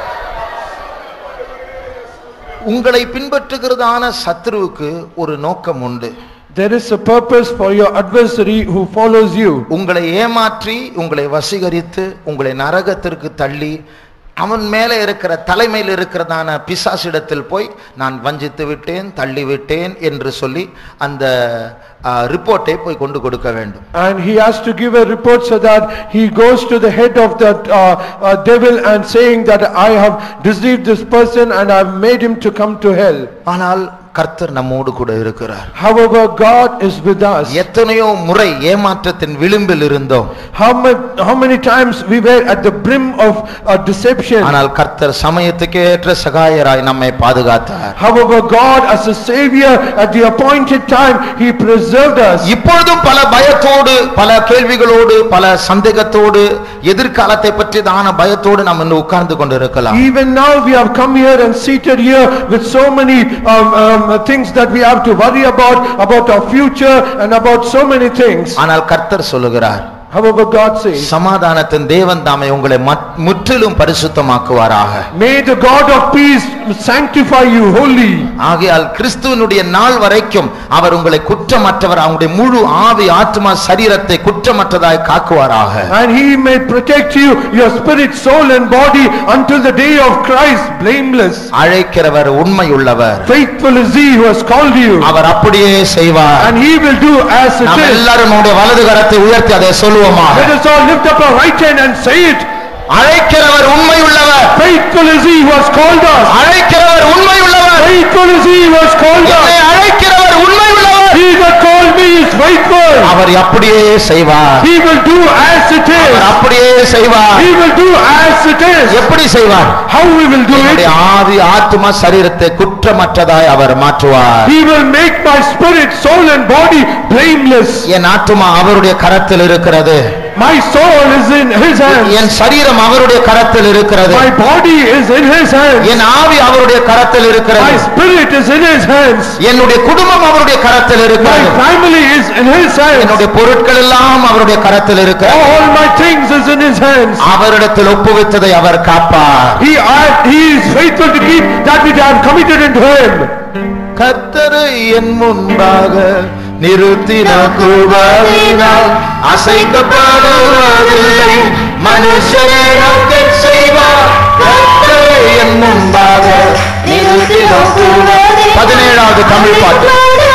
உங்களை பின்பற்றுகிறதான சத்துருவுக்கு ஒரு நோக்கம் உண்டு. There is a purpose for your adversary who follows you. உங்களை ஏமாற்றி உங்களை வசீகரித்து உங்களை நரகத்திற்கு தள்ளி அவன் மேலே இருக்கிற தலைமையில் இருக்கிறதான பிசாசிடத்தில் போய் நான் வஞ்சித்து விட்டேன் தள்ளி விட்டேன் என்று சொல்லி அந்த ரிப்போர்ட்டை போய் கொண்டு கொடுக்க வேண்டும். And he has to give a report so that he goes to the head of the uh, uh, devil and saying that I have deceived this person and I have made him to come to hell. ஆனால் கர்த்தர் நம்மோடு கூட இருக்கிறார். However, God is with us. எத்தனையோ முறை ஏமாற்றத்தின் விளிம்பில் இருந்தோம். How many, how many times we were at the brim of uh, deception. ஆனால் கர்த்தர் சமயத்துக்கு ஏற்ற சகாயராய் நம்மை பாதுகாத்தார். However, God as a savior at the appointed time he preserved us. இப்பொழுதும் பல பயத்தோடு பல கேள்விகளோடு பல சந்தேகத்தோடு எதிர்காலத்தை பற்றியதான பயத்தோடு நாம் இன்று உட்கார்ந்து கொண்டிருக்கலாம். Even now we have come here and seated here with so many um, um, things that we have to worry about about our future and about so many things. ஆனால் கர்த்தர் சொல்லுகிறார், however God says, சமாதானத்தின் தேவன் தாமே உங்களை முற்றிலும் பரிசுத்தமாக்குவாராக. May the God of peace sanctify you wholly. ஆகையால் கிறிஸ்துவினுடைய நாள் வரைக்கும் அவர் உங்களை குற்றமற்றவர், அவருடைய முழு ஆவி ஆத்மா சரீரத்தை குற்றமற்றதாய் காக்குவாராக. And he may protect you, your spirit, soul and body until the day of Christ blameless. அழைக்கிறவர் உண்மையுள்ளவர். Faithful is he who has called you. அவர் அப்படியே செய்வார். And he will do as it is. நாம் எல்லாரும் நம்முடைய வலது கரத்தை உயர்த்தி அதை சொல்லுவோமாக. Let us all lift up our right hand and say it. அழைக்கிறவர் உண்மையுள்ளவர். Faithful is he who has called us. அழைக்கிறவர் உண்மையுள்ளவர். Faithful is he who has called us. என்னை அழைக்கிறவர் உண்மையுள்ளவர். He that called me is faithful. அவர் அப்படியே செய்வார். He will do as it is. அவர் அப்படியே அப்படியே செய்வார். He will do as it is. எப்படி செய்வார்? How we will do it? ஆவி ஆத்துமா சரீரத்தை குற்றமற்றதாய் அவர் மாற்றுவார். He will make my spirit, soul and body blameless. என் ஆத்துமா அவருடைய கரத்தில் இருக்கிறது. My soul is in his hands. என் சரீரம் அவருடைய கரத்தில் இருக்கிறது. My body is in his hands. என் ஆவி அவருடைய கரத்தில் இருக்கிறது. My spirit is in his hands. என்னுடைய குடும்பம் அவருடைய கரத்தில் இருக்கிறது. My family is in his hands. என்னுடைய பொருட்கள் எல்லாம் அவருடைய கரத்தில் இருக்கிறது. All my things is in his hands. அவரிடத்தில் ஒப்புவித்ததை அவர் காப்பார். He he is faithful to keep that which I have committed into him. கர்த்தரை என் முன்பாக நிறுத்தின கிருபையினால் அசைக்கப்படுவதில்லை. மனுஷனே நோக்கச் செய்வார். கர்த்தரை என் முன்பாக நிறுத்தின கிருபையினால். பதினேழாவது தமிழ் பாட்டு.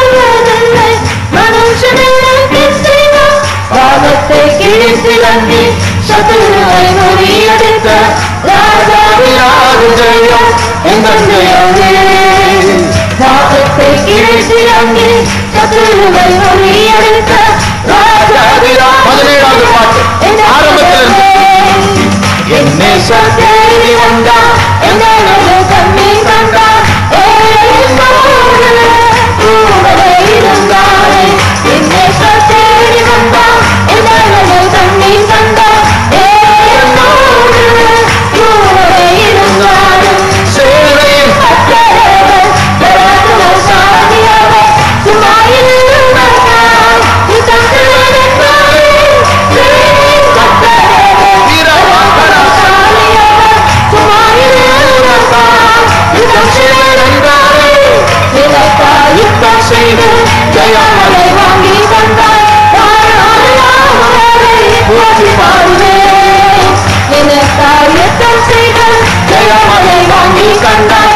மனுஷனே நோக்கச் செய்வார். வானத்தை கிழித்திறங்கி சத்துருவை முறியடித்த ராஜாவின் ஜெயம் எங்கள் ஜெயமே. வானத்தை கிழித்திறங்கி சத்துருவை முறியடித்த ராஜாவின். பதினேழாவது பாட்டு ஆரம்பத்திலிருந்து. என் நேசர் தேடி வந்தார், என்னோடு கண்ணீர் கண்டார், கூடவே இருந்தாரே. என் நேசர் தேடி வந்தார், என்னோடு கண்ணீர் கண்டார், என்னோடு கூடவே இருந்தாரே. சேவையின் கர்த்தரவர் பராக்கிரமசாலியவர், சுமாயில் இருந்தார், நீ கர்த்தரவர் கர்த்தரவர் பராக்கிரமசாலியவர், சுமாயில் இருந்தார், நீ கர்த்தரவர் நிலைத்தாய் யுத்தம் செய்து ஜெயமலை வாங்கி வந்தாய். போற்றி பாடுவேன். நிலைத்தாய் யுத்தம் செய்து ஜெயமலை வாங்கி கண்டாய்.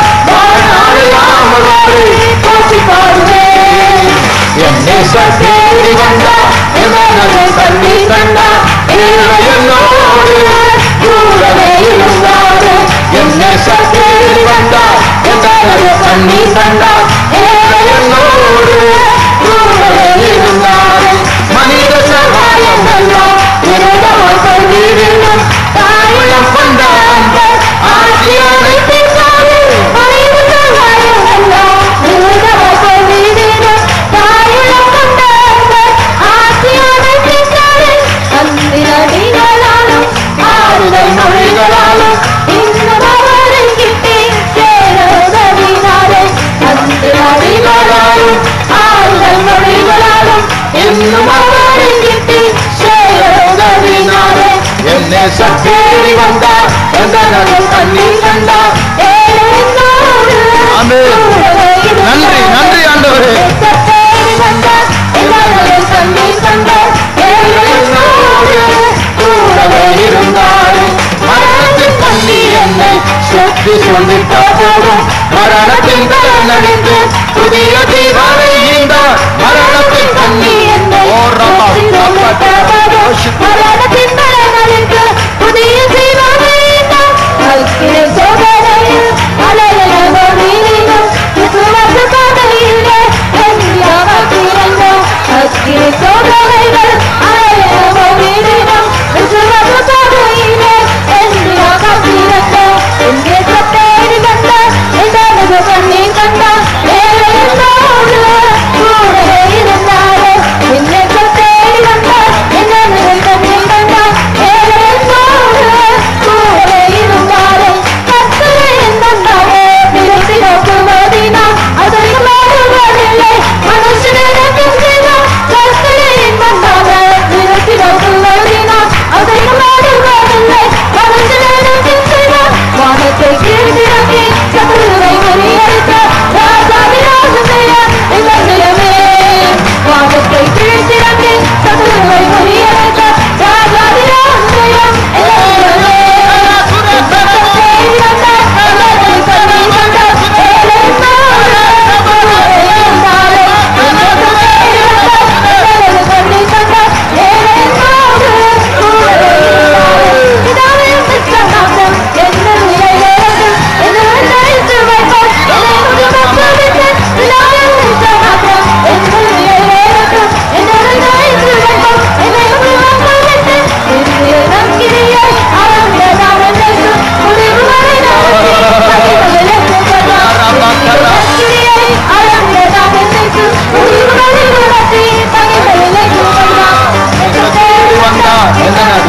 போற்றி பாடுவேன். என் நேசர் தேடி வந்தார், என்னோடு கண்ணீர் கண்டார், என்னோடு கூடவே இருந்தார். என் நேசர் தேடி வந்தார், என்னோடு கண்ணீர் கண்டார், என்னோடு கூடவே இருந்தார். மனித சகாயம் எல்லாம் இருதமாய் கொண்டிருந்தும் தாயுள்ளம் கொண்ட அன்பர் ஆட்சி அழைப்பித்தாரே. மனித சகாயம் எல்லாம் இருதமாய் கொண்டிருந்தும் தாயுள்ளம் கொண்ட அன்பர் ஆட்சி அழைப்பித்தாரே. அன்பின் அடிகளாலும் ஆறுதல் மொழிகளாலும் இன்னும் அவரை கிட்டே சேர உதவினாரே. அன்பின் அடிகளாலும் ஆறுதல் மொழிகளாலும் இன்னும் அவரை கிட்டே சேர உதவினாரே. என் நேசர் தேடி வந்தார், என்னோடு கண்ணீர் கண்டார், என்னோடு ஆமென். கூடவே இருந்தார். நன்றி, நன்றி ஆண்டவரே. நேசர் தேடி வந்தார், என்னோடு கண்ணீர் கண்டார், என்னோடு கூடவே இருந்தார். மரணத்தின் கண்ணி என்னை சுற்றி சொல்லிட்ட போதும் மரணத்தின் நடித்து புதிய தீபாவை ஈந்தார். மரணத்தின் கண்ணி ஓ ரப்பா மரணத்தின் பலனளித்து புதிய ஜீவனை ஈந்தார். அக்கினி சோதனையில் அலையென வீணினும் விசுவாச பாதையிலே எண்ணியாமல் தீர்ந்தோம். அக்கினி சோதனைகள் அலையென வீணினும் விசுவாச பாதையிலே எண்ணியாமல் தீர்ந்தோம். எங்கே தேடி வந்தார், என்னோடு கண்ணீர் கண்டார், என்னோடு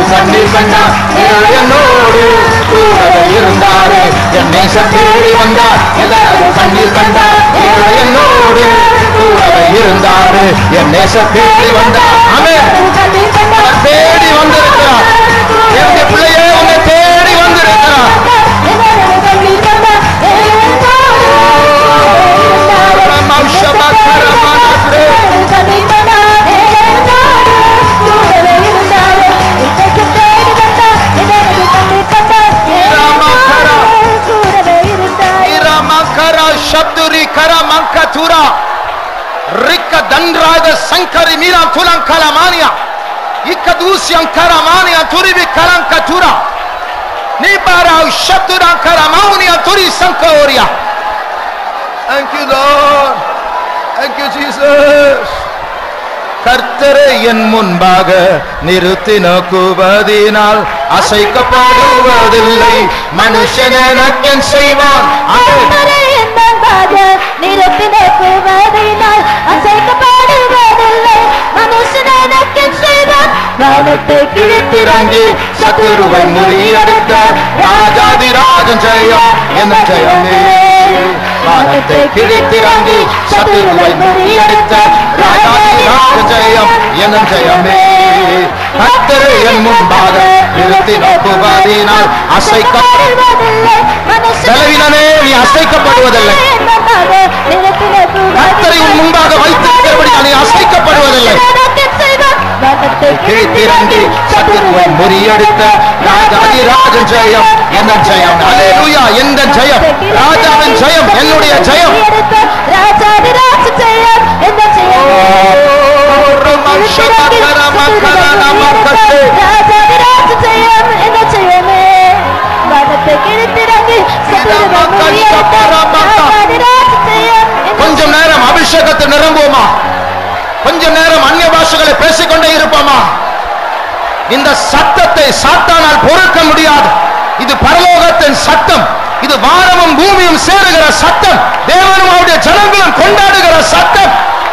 கண்ணீர் கண்டார் என்னோடு கூடவே இருந்தாரே என் நேசம் தேடி வந்தார் எல்லாரும் கண்ணீர் கண்டார் என்னோடு கூடவே இருந்தாரே என் நேசம் தேடி வந்தார் ஆமென் தேடி வந்திருக்கிறார் என்னுடைய பிள்ளையே உன்னை தேடி வந்திருக்கிறார் शब्दुरी करा मंकतुरा रिक्का दंडराग संकरी मीरा तुलंग कलामानिया इकदूसियं कलामानिया तुरी भी कलंकतुरा निबारा शब्दुरा कलामानिया तुरी संकोरिया Thank you Lord Thank you Jesus கர்த்தரை என் முன்பாக நிறுத்தி நோக்குவதினால் அசைக்கப்படுவதில்லை மனுஷன் எனக்கு செய்வான் கர்த்தரை என் முன்பாக நிறுத்தி நோக்குவதினால் அசைக்கப்படுவதில்லை மனுஷன் எனக்கு செய்வான் வானத்தை கிழித்திறங்கி சத்துருவை முறியடித்தார் ராஜாதி ராஜன் ஜெயம் என்ன ஜெயமே வானத்தை கிழித்திறங்கி சத்துருவை முறியடித்தார் ராஜாதி ராஜன் ஜெயம் என்ன ஜெயமே கர்த்தரை என் முன்பாக நிறுத்தி நோக்குவதினால் அசைக்கப்படுவதில்லை பலவீனமே நீ அசைக்கப்படுவதில்லை கர்த்தரை உன் முன்பாக வைத்திருக்கிறபடியால் நீ அசைக்கப்படுவதில்லை கிழித்திறங்கி சத்துருவை முறியடித்த ராஜாதி ராஜன் ஜெயம் என்ன ஜெயம் அல்லேலூயா எந்த ஜெயம் ராஜாவின் ஜெயம் என்னுடைய ஜெயம் ராஜாதி ராஜ ஜெயம் என்ன ஜெயம் ராஜாதி ராஜ ஜெயம் என்ன ஜெயமே வானத்தை கிழித்திறங்கி சத்துருவை முறியடித்த ராஜாதி ராஜ ஜெயம் கொஞ்சம் நேரம் அபிஷேகத்தை நிரம்புவோமா கொஞ்சம் நேரம் அந்நிய பாஷைகளை பேசிக்கொண்டே இருப்போமா இந்த சத்தத்தை சாத்தானால் பொறுக்க முடியாது இது பரலோகத்தின் சத்தம் இது வானமும் பூமியும் சேருகிற சத்தம் தேவனும் அவருடைய ஜனங்களும் கொண்டாடுகிற சத்தம்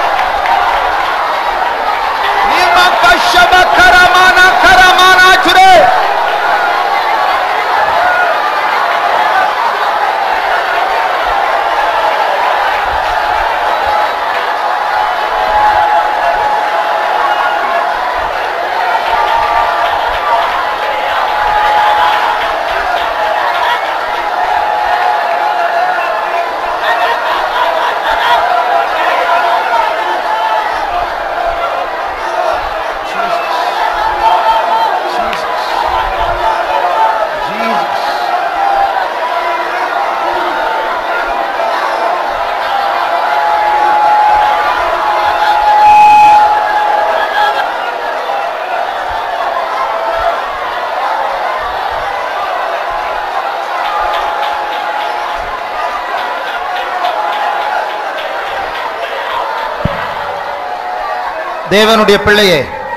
தேவனுடைய பிள்ளையே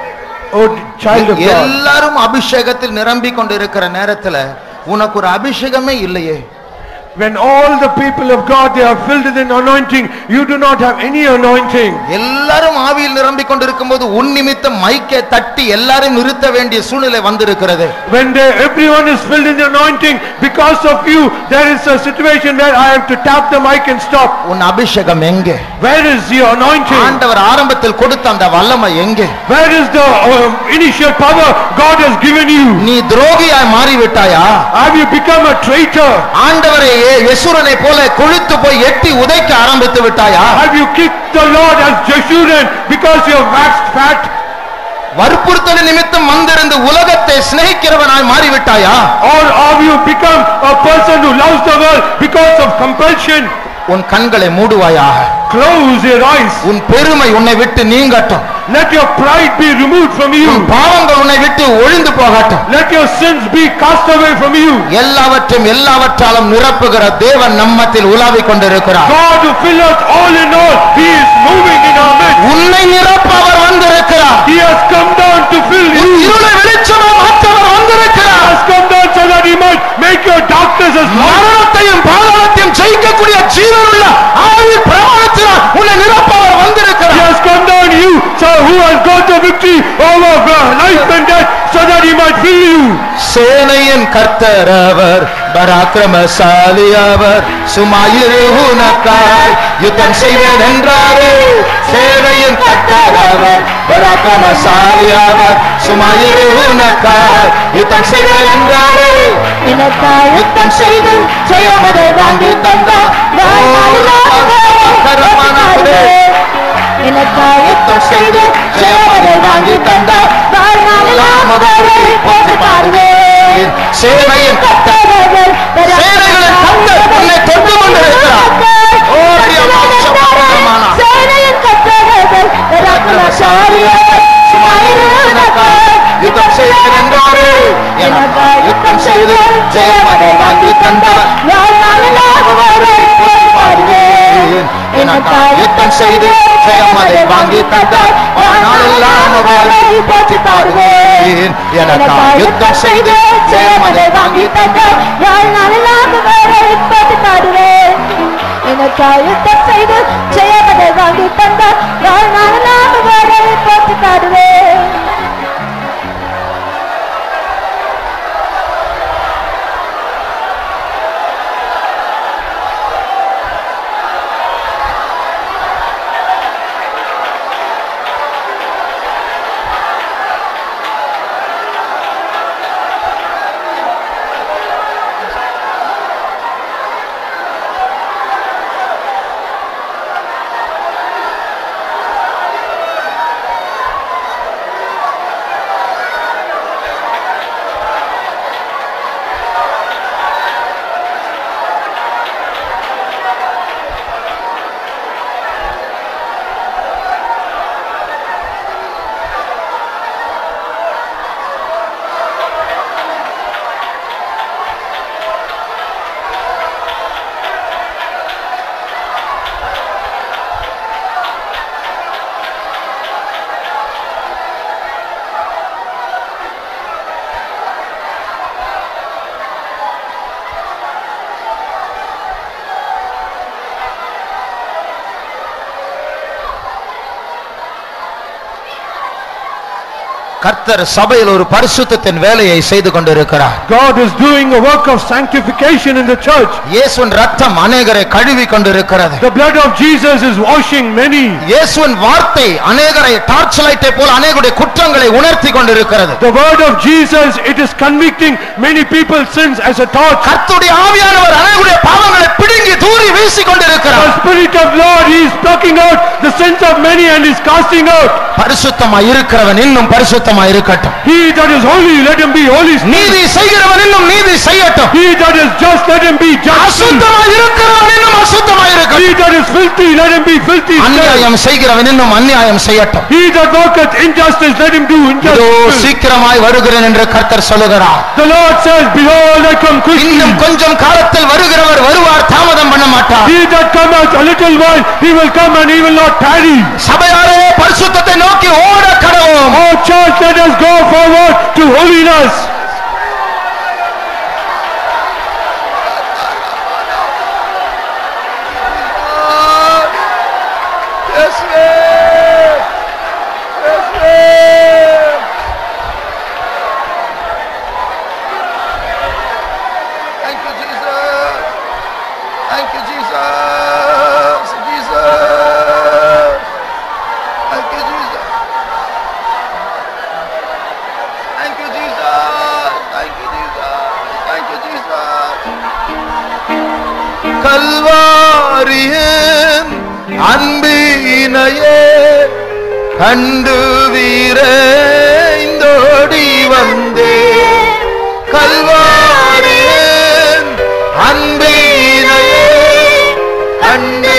எல்லாரும் அபிஷேகத்தில் நிரம்பிக் கொண்டிருக்கிற நேரத்துல உனக்கு ஒரு அபிஷேகமே இல்லையே When all the people of God they are filled with an anointing, you do not have any anointing. எல்லாரும் ஆவியில் நிரம்பிக் கொண்டிருக்கும்போது உன் நிமித்தம் மைக்கை தட்டி எல்லாரும் நிறுத்த வேண்டிய சூழ்நிலை வந்திருக்கிறது. When they, everyone is filled in the anointing, because of you there is a situation where I have to tap the mic and stop. உன் அபிஷேகம் எங்கே? Where is your anointing? ஆண்டவர் ஆரம்பத்தில் கொடுத்த அந்த வல்லமை எங்கே? Where is the uh, initial power God has given you? நீ துரோகியாய் மாறி விட்டாயா? Have you become a traitor? ஆண்டவரே யெசூரனை போல கொழுத்து போய் எட்டி உதைக்க ஆரம்பித்து விட்டாயா? Have you kicked the Lord as Jeshurun because you have waxed fat? வற்புறுத்தல் நிமித்தம் வந்திருந்து உலகத்தை சிநேகிக்கிறவனாய் மாறிவிட்டாயா? Or have you become a person who loves the world because of compulsion? உன் கண்களை மூடுவாயாக. Close your eyes. உன் பெருமை உன்னை விட்டு நீங்கட்டும். Let your pride be removed from you. உன் பாவங்கள் உன்னை விட்டு ஒழிந்து போகட்டும். Let your sins be cast away from you. எல்லாவற்றையும் எல்லாவற்றாலும் நிரப்புகிற தேவன் நம்மத்தில் உலாவிக் கொண்டிருக்கிறார். God who fills us all in all, He is moving in our midst. உன்னை நிரப்ப அவர் வந்திருக்கிறார். He has come down to fill you. இருளை வெளிச்சமாய் மாற்ற அவர் வந்திருக்கிறார். He has come down so that He might make your darkness as light. மரணத்தையும் பாதாளத்தையும் ஜெயிக்கக்கூடிய ஜீவனுள்ள ஆவியின் பிரமாணத்தினால் உன்னை நிரப்ப அவர் வந்திருக்கிறார். He has come down you, so who has got the victory over life and death, so that He might fill சேனையின் கர்த்தர் அவர், பராக்கிரமசாலி அவர், சுமாயிரு உனக்காய் யுத்தம் செய்வேன் என்றாரே. சேனையின் கர்த்தர் அவர், பராக்கிரமசாலி அவர், சுமாயிரு உனக்காய் யுத்தம் செய்வேன் என்றாரே. எனக்காய் யுத்தம் செய்து ஜெயமதை வாங்கி தந்தார். எனக்காய் யுத்தம் செய்து ஜெயமதை வாங்கி தந்தார். சேனையின் கர்த்தர், சேனைகளின் கர்த்தர் உன்னை தொட்டு கொண்டிருக்கிறார். சேனையின் கர்த்தர் யுத்தம் செய்வேன் என்றாரே. எனக்காய் யுத்தம் செய்து ஜெயமதை வாங்கி தந்தார். எனக்காய் யுத்தம் செய்து ஜெயமதை வாங்கி தந்தார். நாளெல்லாம் அவரை போற்றி பாடுவேன். எனக்காய் யுத்தம் செய்து ஜெயமதை வாங்கி தந்தார். எனக்காய் யுத்தம் செய்து ஜெயமதை வாங்கி தந்தார். நாளெல்லாம் அவரை போற்றி பாடுவேன். கர்த்தர் சபையில் ஒரு பரிசுத்தத்தின் வேலையை செய்து கொண்டிருக்கிறார். God is doing a work of sanctification in the church. இயேசுவின் இரத்தம் அநேகரை கழுவி கொண்டிருக்கிறது. The blood of Jesus is washing many. இயேசுவின் வார்த்தை அநேகரை டார்ச் லைட்டை போல அநேகருடைய குற்றங்களை உணர்த்தி கொண்டிருக்கிறது. The word of Jesus, it is convicting many people's sins as a torch. கர்த்தருடைய ஆவியானவர் அநேகருடைய பாவங்களை பிடுங்கி தூரி வீசிக் கொண்டிருக்கிறார். The Spirit of Lord, he is plucking out the sins of many and is casting out. பரிசுத்தமாய் இருக்கிறவன் இன்னும் பரிசுத்தமாய் இருக்கட்டும். He that is holy, let him be holy. நீதி செய்கிறவன் இன்னும் நீதி செய்யட்டும். He that is just, let him be just. அசுத்தமாய் இருக்கிறவன் இன்னும் அசுத்தமாய் இருக்கட்டும். He that is filthy, let him be filthy. அநியாயம் செய்கிறவன் இன்னும் அநியாயம் செய்யட்டும். He that worketh injustice, let him do இதோ injustice. சீக்கிரமாய் வருகிறேன் என்று கர்த்தர் சொல்லுகிறார். The Lord says, behold, I come quickly. இன்னும் கொஞ்சம் காலத்தில் வருகிறவர் வருவார், தாமதம் பண்ண மாட்டார். He that cometh a little while, he will come and he will not tarry. சபையாரே பரிசுத்தத்தை நோக்கி ஓட கடவோம். Oh church, let us go forward to holiness. Yes, Lord. Yes, Lord. Thank you, Jesus. Thank you, Jesus. Jesus. Thank you, Jesus. Thank you, Jesus. Thank you, Jesus. Thank you, Jesus. கல்வாரியின் அன்பினையே கண்டு வீரேந்தோடி வந்தே. கல்வாரியின் அன்பினையே கண்டு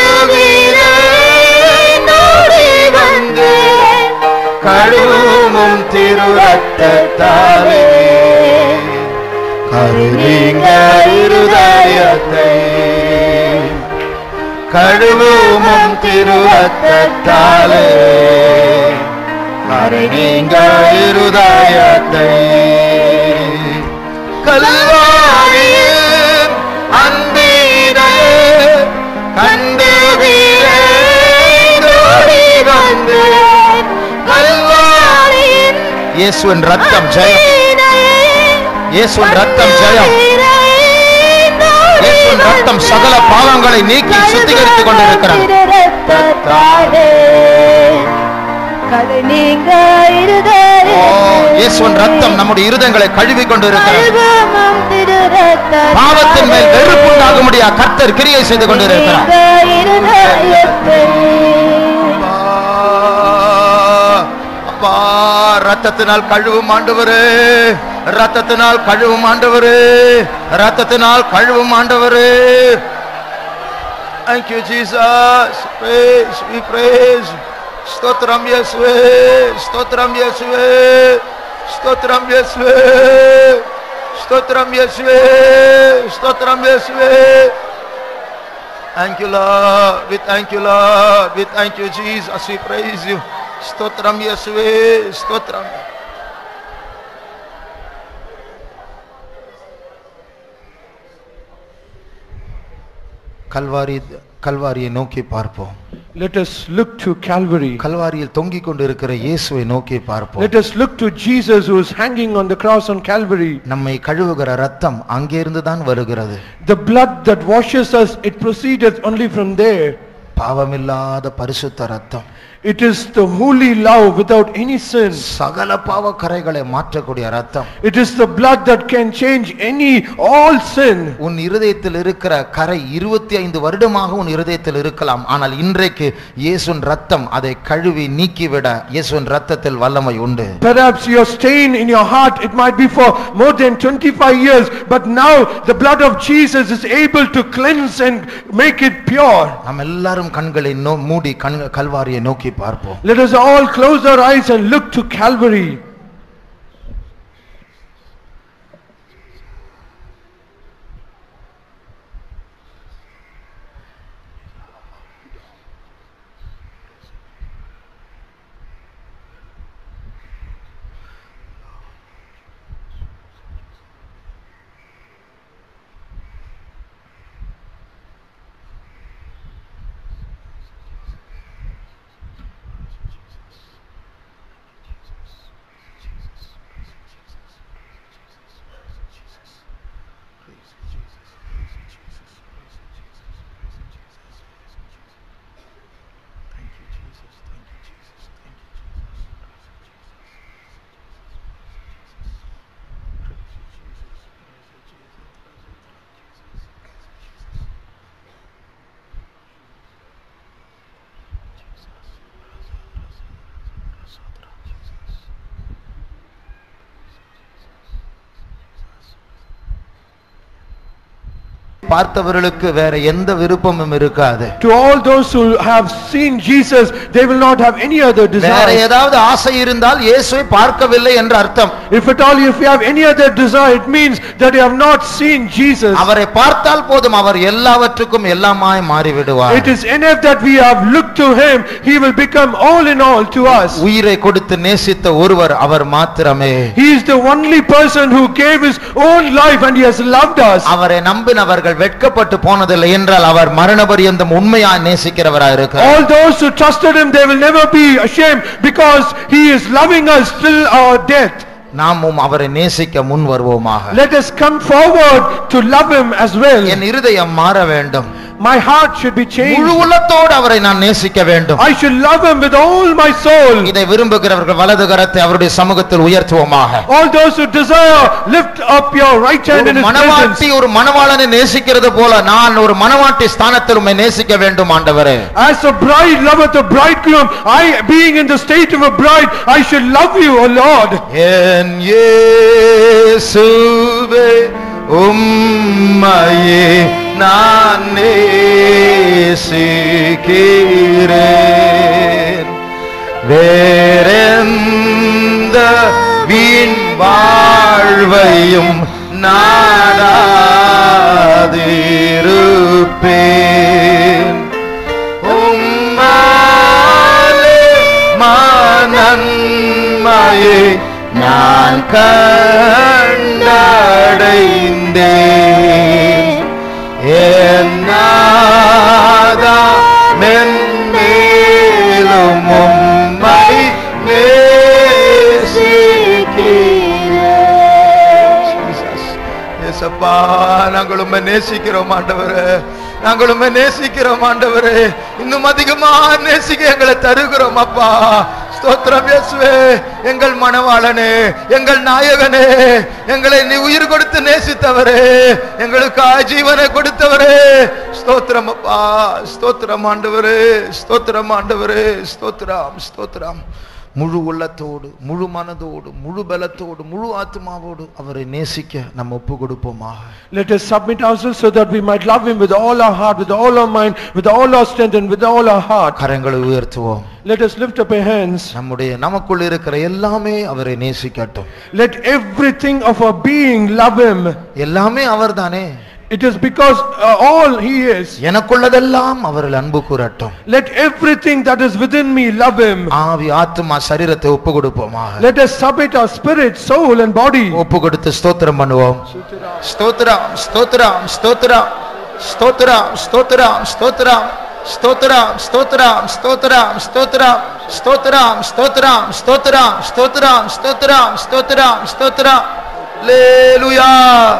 வீரேந்தோடி வந்தே. கழுவும் திரு ரத்தத்தாலே கருணீங்க இருதயத்தை. கழுவும் திரு ரத்தத்தாலே கருணீங்க இருதயத்தை. கல்வாரியின் அன்பினையே கண்டு வீரேந்தோடி வந்து. கல்வாரியின் இயேசுவின் ரத்தம் ஜெயம். இயேசுவின் ரத்தம் ஜெயம். இயேசுவின் ரத்தம் சகல பாவங்களை நீக்கி சுத்திகரித்துக் கொண்டிருக்கிறது. இயேசுவின் ரத்தம் நம்முடைய இருதயங்களை கழுவி கொண்டிருக்கிறது. பாவத்தின் மேல் வெறுப்புண்டாக முடியா கர்த்தர் கிரியை செய்து கொண்டிருக்கிறார். ரத்தத்தினால் கழுவும் ஆண்டவரே, ரத்தத்தினால் கழுவும் ஆண்டவரே, ரத்தத்தினால் கழுவும் ஆண்டவரே. Thank you Jesus. Praise, we praise. ஸ்தோத்திரம் இயேசுவே, ஸ்தோத்திரம் இயேசுவே, ஸ்தோத்திரம் இயேசுவே, ஸ்தோத்திரம் இயேசுவே, ஸ்தோத்திரம் இயேசுவே. Thank you Lord, we thank you Lord, we thank you Jesus, we praise you. ஸ்தோத்திரம் இயேசுவே, ஸ்தோத்திரம். கல்வாரி கல்வாரியை நோக்கி பார்ப்போம். Let us look to Calvary. கல்வாரியில் தொங்கிக் கொண்டிருக்கிற இயேசுவை நோக்கி பார்ப்போம். Let us look to Jesus who is hanging on the cross on Calvary. நம்மை கழுவுகிற ரத்தம் அங்கிருந்து தான் வருகிறது. The blood that washes us, it proceeded only from there. பாவமில்லாத பரிசுத்த ரத்தம். It is the holy love without any sin. சகல பாவ கரைகளை மாற்றக்கூடிய ரத்தம். It is the blood that can change any all sin. உன் இருதயத்தில் இருக்கிற கரை இருபத்தி ஐந்து வருடமாக உன் இருதயத்தில் இருக்கலாம், ஆனால் இன்றைக்கு இயேசுவின் ரத்தம் அதை கழுவி நீக்கிவிட இயேசுவின் ரத்தத்தில் வல்லமை உண்டு. Perhaps your stain in your heart, it might be for more than twenty-five years, but now the blood of Jesus is able to cleanse and make it pure. நாம் எல்லாரும் கண்களை மூடி கல்வாரியை நோக்கி பார்ப்போம். Let us all close our eyes and look to Calvary. பார்த்தவர்களுக்கு வேற எந்த விருப்பமும் இருக்காது. To all those who have seen Jesus, they will not have any other desire. வேற ஏதாவது ஆசை இருந்தால் இயேசுவை பார்க்கவில்லை என்று அர்த்தம். If at all if you have any other desire, it means that you have not seen Jesus. அவரை பார்த்தால் போதும், அவர் எல்லாவற்றுக்கும் எல்லாமாய் மாறிவிடுவார். It is enough that we have looked to him, he will become all in all to us. உயிரை கொடுத்து நேசித்த ஒருவர் அவர் மாத்திரமே. He is the only person who gave his own life and he has loved us. அவரை நம்பினவர்கள் வெட்கப்பட்டு போனதில்லை என்றால் அவர் மரண பரியந்தம் உண்மையாய் நேசிக்கிறவராய் இருக்கிறார். All those who trusted him, they will never be ashamed because he is loving us till our death. நாமும் அவரை நேசிக்க முன் வருவோமாக. Let us come forward to love him as well. என் இருதயம் மாற வேண்டும். My heart should be changed. முழு உள்ளத்தோடு அவரை நான் நேசிக்க வேண்டும். I should love him with all my soul. இதை விரும்புகிறவர்கள் வலது கரத்தை அவருடைய சமூகத்தில் உயர்த்துவோமாக. All those who desire, lift up your right hand in his presence. மணவாட்டி ஒரு மணவாளனை நேசிக்கிறது போல நான் ஒரு மணவாட்டி ஸ்தானத்தில் உம்மை நேசிக்க வேண்டும் ஆண்டவரே. As a bride loveth a bridegroom, I being in the state of a bride, I should love you, O Lord. என் இயேசுவே உம்மையே நான் நேசிக்கிறேன், வேறெந்த வீண் வாழ்வையும் நாடாதிருப்பேன், உம்மாலே மனன்மையை நான் கண்டடைந்தேன், என்னாதா மென்மேலும் உம்மை நேசிக்கிறேன். ஏசப்பா நாங்கள் உம்மை நேசிக்கிறோம் ஆண்டவரே, நாங்கள் உம்மை நேசிக்கிறோம் ஆண்டவரே, இன்னும் அதிகமா நேசிக்க எங்களை தருகிறோம் அப்பா. ஸ்தோத்திரம் இயேசுவே, எங்கள் மணவாளனே, எங்கள் நாயகனே, எங்களை நீ உயிர் கொடுத்து நேசித்தவரே, எங்களுக்காக ஜீவனை கொடுத்தவரே, ஸ்தோத்திரம் அப்பா, ஸ்தோத்திரம் ஆண்டவரே, ஸ்தோத்திரம் ஆண்டவரே, ஸ்தோத்திரம் ஸ்தோத்திரம். முழு உள்ளத்தோடு, முழு மனதோடு, முழு பலத்தோடு, முழு ஆத்மாவோடு அவரை நேசிக்க நம்ம ஒப்பு கொடுப்போமாக. Let us submit ourselves so that we might love him with all our heart, with all our mind, with all our strength and with all our heart. கரங்களை உயர்த்துவோம். Let us lift up our hands. நம்முடைய நமக்குள்ள இருக்கிற எல்லாமே அவரை நேசிக்கட்டும். Let everything of our being love him. எல்லாமே அவர்தானே. It is because uh, all he is. எனக்குள்ளதெல்லாம் அவரில் அன்பு கூறட்டும். Let everything that is within me love him. ஆவி ஆத்மா சரீரத்தை ஒப்பு கொடுப்போமாக. Let us submit our spirit, soul and body. ஒப்பு கொடுத்து ஸ்தோத்திரம் பண்ணுவோம். ஸ்தோத்திரம் ஸ்தோத்திரம் ஸ்தோத்திரம் ஸ்தோத்திரம் ஸ்தோத்திரம் ஸ்தோத்திரம் ஸ்தோத்திரம் ஸ்தோத்திரம் ஸ்தோத்திரம் ஸ்தோத்திரம் ஸ்தோத்திரம் ஸ்தோத்திரம் ஸ்தோத்திரம் ஸ்தோத்திரம் ஸ்தோத்திரம் ஸ்தோத்திரம் ஸ்தோத்திரம். அல்லேலூயா.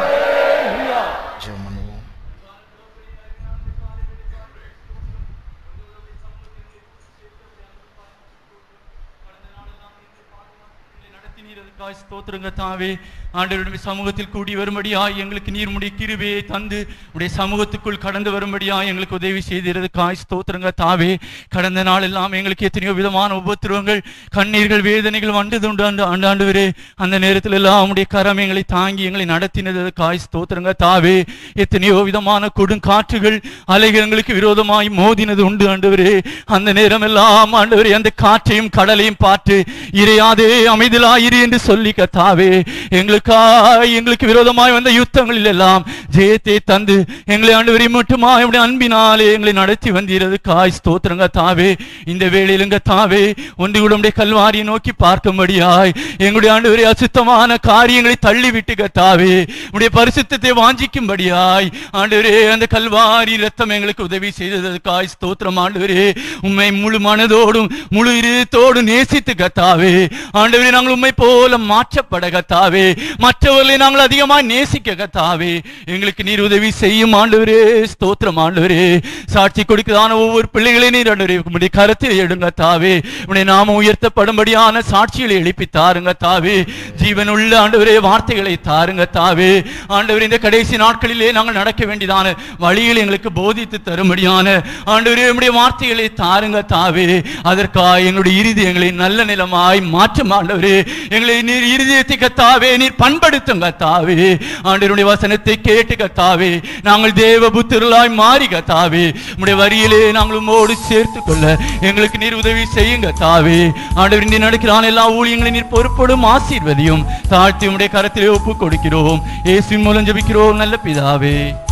ஸ்தோத்திரங்க தாவே, ஆண்டவருடைய சமூகத்தில் கூடி வரும்படியாய் எங்களுக்கு நீர்முடைய கிருபையை தந்து உடைய சமூகத்துக்குள் கடந்து வரும்படியாய் எங்களுக்கு உதவி செய்திருக்காய் ஸ்தோத்திரங்க தாவே. கடந்த நாள் எல்லாம் எங்களுக்கு எத்தனையோ விதமான உபத்திரவங்கள், கண்ணீர்கள், வேதனைகள் வந்தது உண்டு ஆண்டாண்டுவரே. அந்த நேரத்தில் எல்லாம் உடைய கரம் எங்களை தாங்கி எங்களை நடத்தினதுக்காய் ஸ்தோத்திரங்க தாவே. எத்தனையோ விதமான கொடுங்காற்றுகள், அலைகள் எங்களுக்கு விரோதமாய் மோதினது உண்டு ஆண்டவரே. அந்த நேரம் எல்லாம் ஆண்டவரே அந்த காற்றையும் கடலையும் பார்த்து இறையாதே அமைதலாயிரு என்று சொல்லி கத்தாவே எங்களுக்காய் எங்களுக்கு விரோதமாய் வந்த யுத்தங்களில் எல்லாம் ஜெயத்தை தந்து எங்களை ஆண்டவரை மட்டுமாய் உடைய அன்பினாலே எங்களை நடத்தி வந்தீரது காய் ஸ்தோத்திரங்க தாவே. இந்த வேளையிலுங்க தாவே ஒன்று கூட உடைய கல்வாரியை நோக்கி பார்க்கும்படியாய் எங்களுடைய ஆண்டவரை அசுத்தமான காரியங்களை தள்ளிவிட்டு கத்தாவே உடைய பரிசுத்தத்தை வாஞ்சிக்கும்படியாய் ஆண்டவரே அந்த கல்வாரி ரத்தம் எங்களுக்கு உதவி செய்ததற்காய் ஸ்தோத்திரம் ஆண்டவரே. உம்மை முழு மனதோடும் முழு இருதயத்தோடும் நேசித்து கத்தாவே ஆண்டவரே நாங்கள் உம்மை போல மாற்றப்பட கத்தாவே, மற்றவர்களை நாங்கள் அதிகமாக நேசிக்க கத்தாவே எங்களுக்கு நீர் உதவி செய்யும் ஆண்டவரே. ஸ்தோத்திரம் ஆண்டவரே. சாட்சி கொடுக்கிறதான ஒவ்வொரு பிள்ளைகளை நீர் ஆண்டவரே கருத்தில் எடுங்க தாவே. உடைய நாம உயர்த்தப்படும்படியான சாட்சிகளை எழுப்பி தாருங்க தாவே. ஜீவனுள்ள ஆண்டவரே வார்த்தைகளை தாருங்க தாவே. ஆண்டவரே இந்த கடைசி நாட்களிலே நாங்கள் நடக்க வேண்டியதான வழிகளை எங்களுக்கு போதித்து தரும்படியான ஆண்டவரே உடைய வார்த்தைகளை தாருங்க தாவே. அதற்காக எங்களுடைய இருதயங்களை நல்ல நிலமாய் மாற்றும் ஆண்டவரே. எங்களை நீர் இருதயத்தை கத்தாவே நீர் பண்படுத்தும் கத்தாவே. ஆண்டவருடைய வசனத்தை கேட்டு கத்தாவே நாங்கள் தேவ புத்திரலாய் மாறி கத்தாவே உடைய வரியிலே நாங்கள் உம்மோடு சேர்த்து கொள்ள எங்களுக்கு நீர் உதவி செய்யுங்க தாவே. ஆண்டவர் நீர் நடக்கிறான் எல்லா ஊழியங்களை நீர் பொறுப்படும் ஆசீர்வதியும் தாழ்த்தி உடைய கரத்திலே ஒப்பு கொடுக்கிறோம். இயேசுவின் மூலம் ஜெபிக்கிறோம் நல்ல பிதாவே.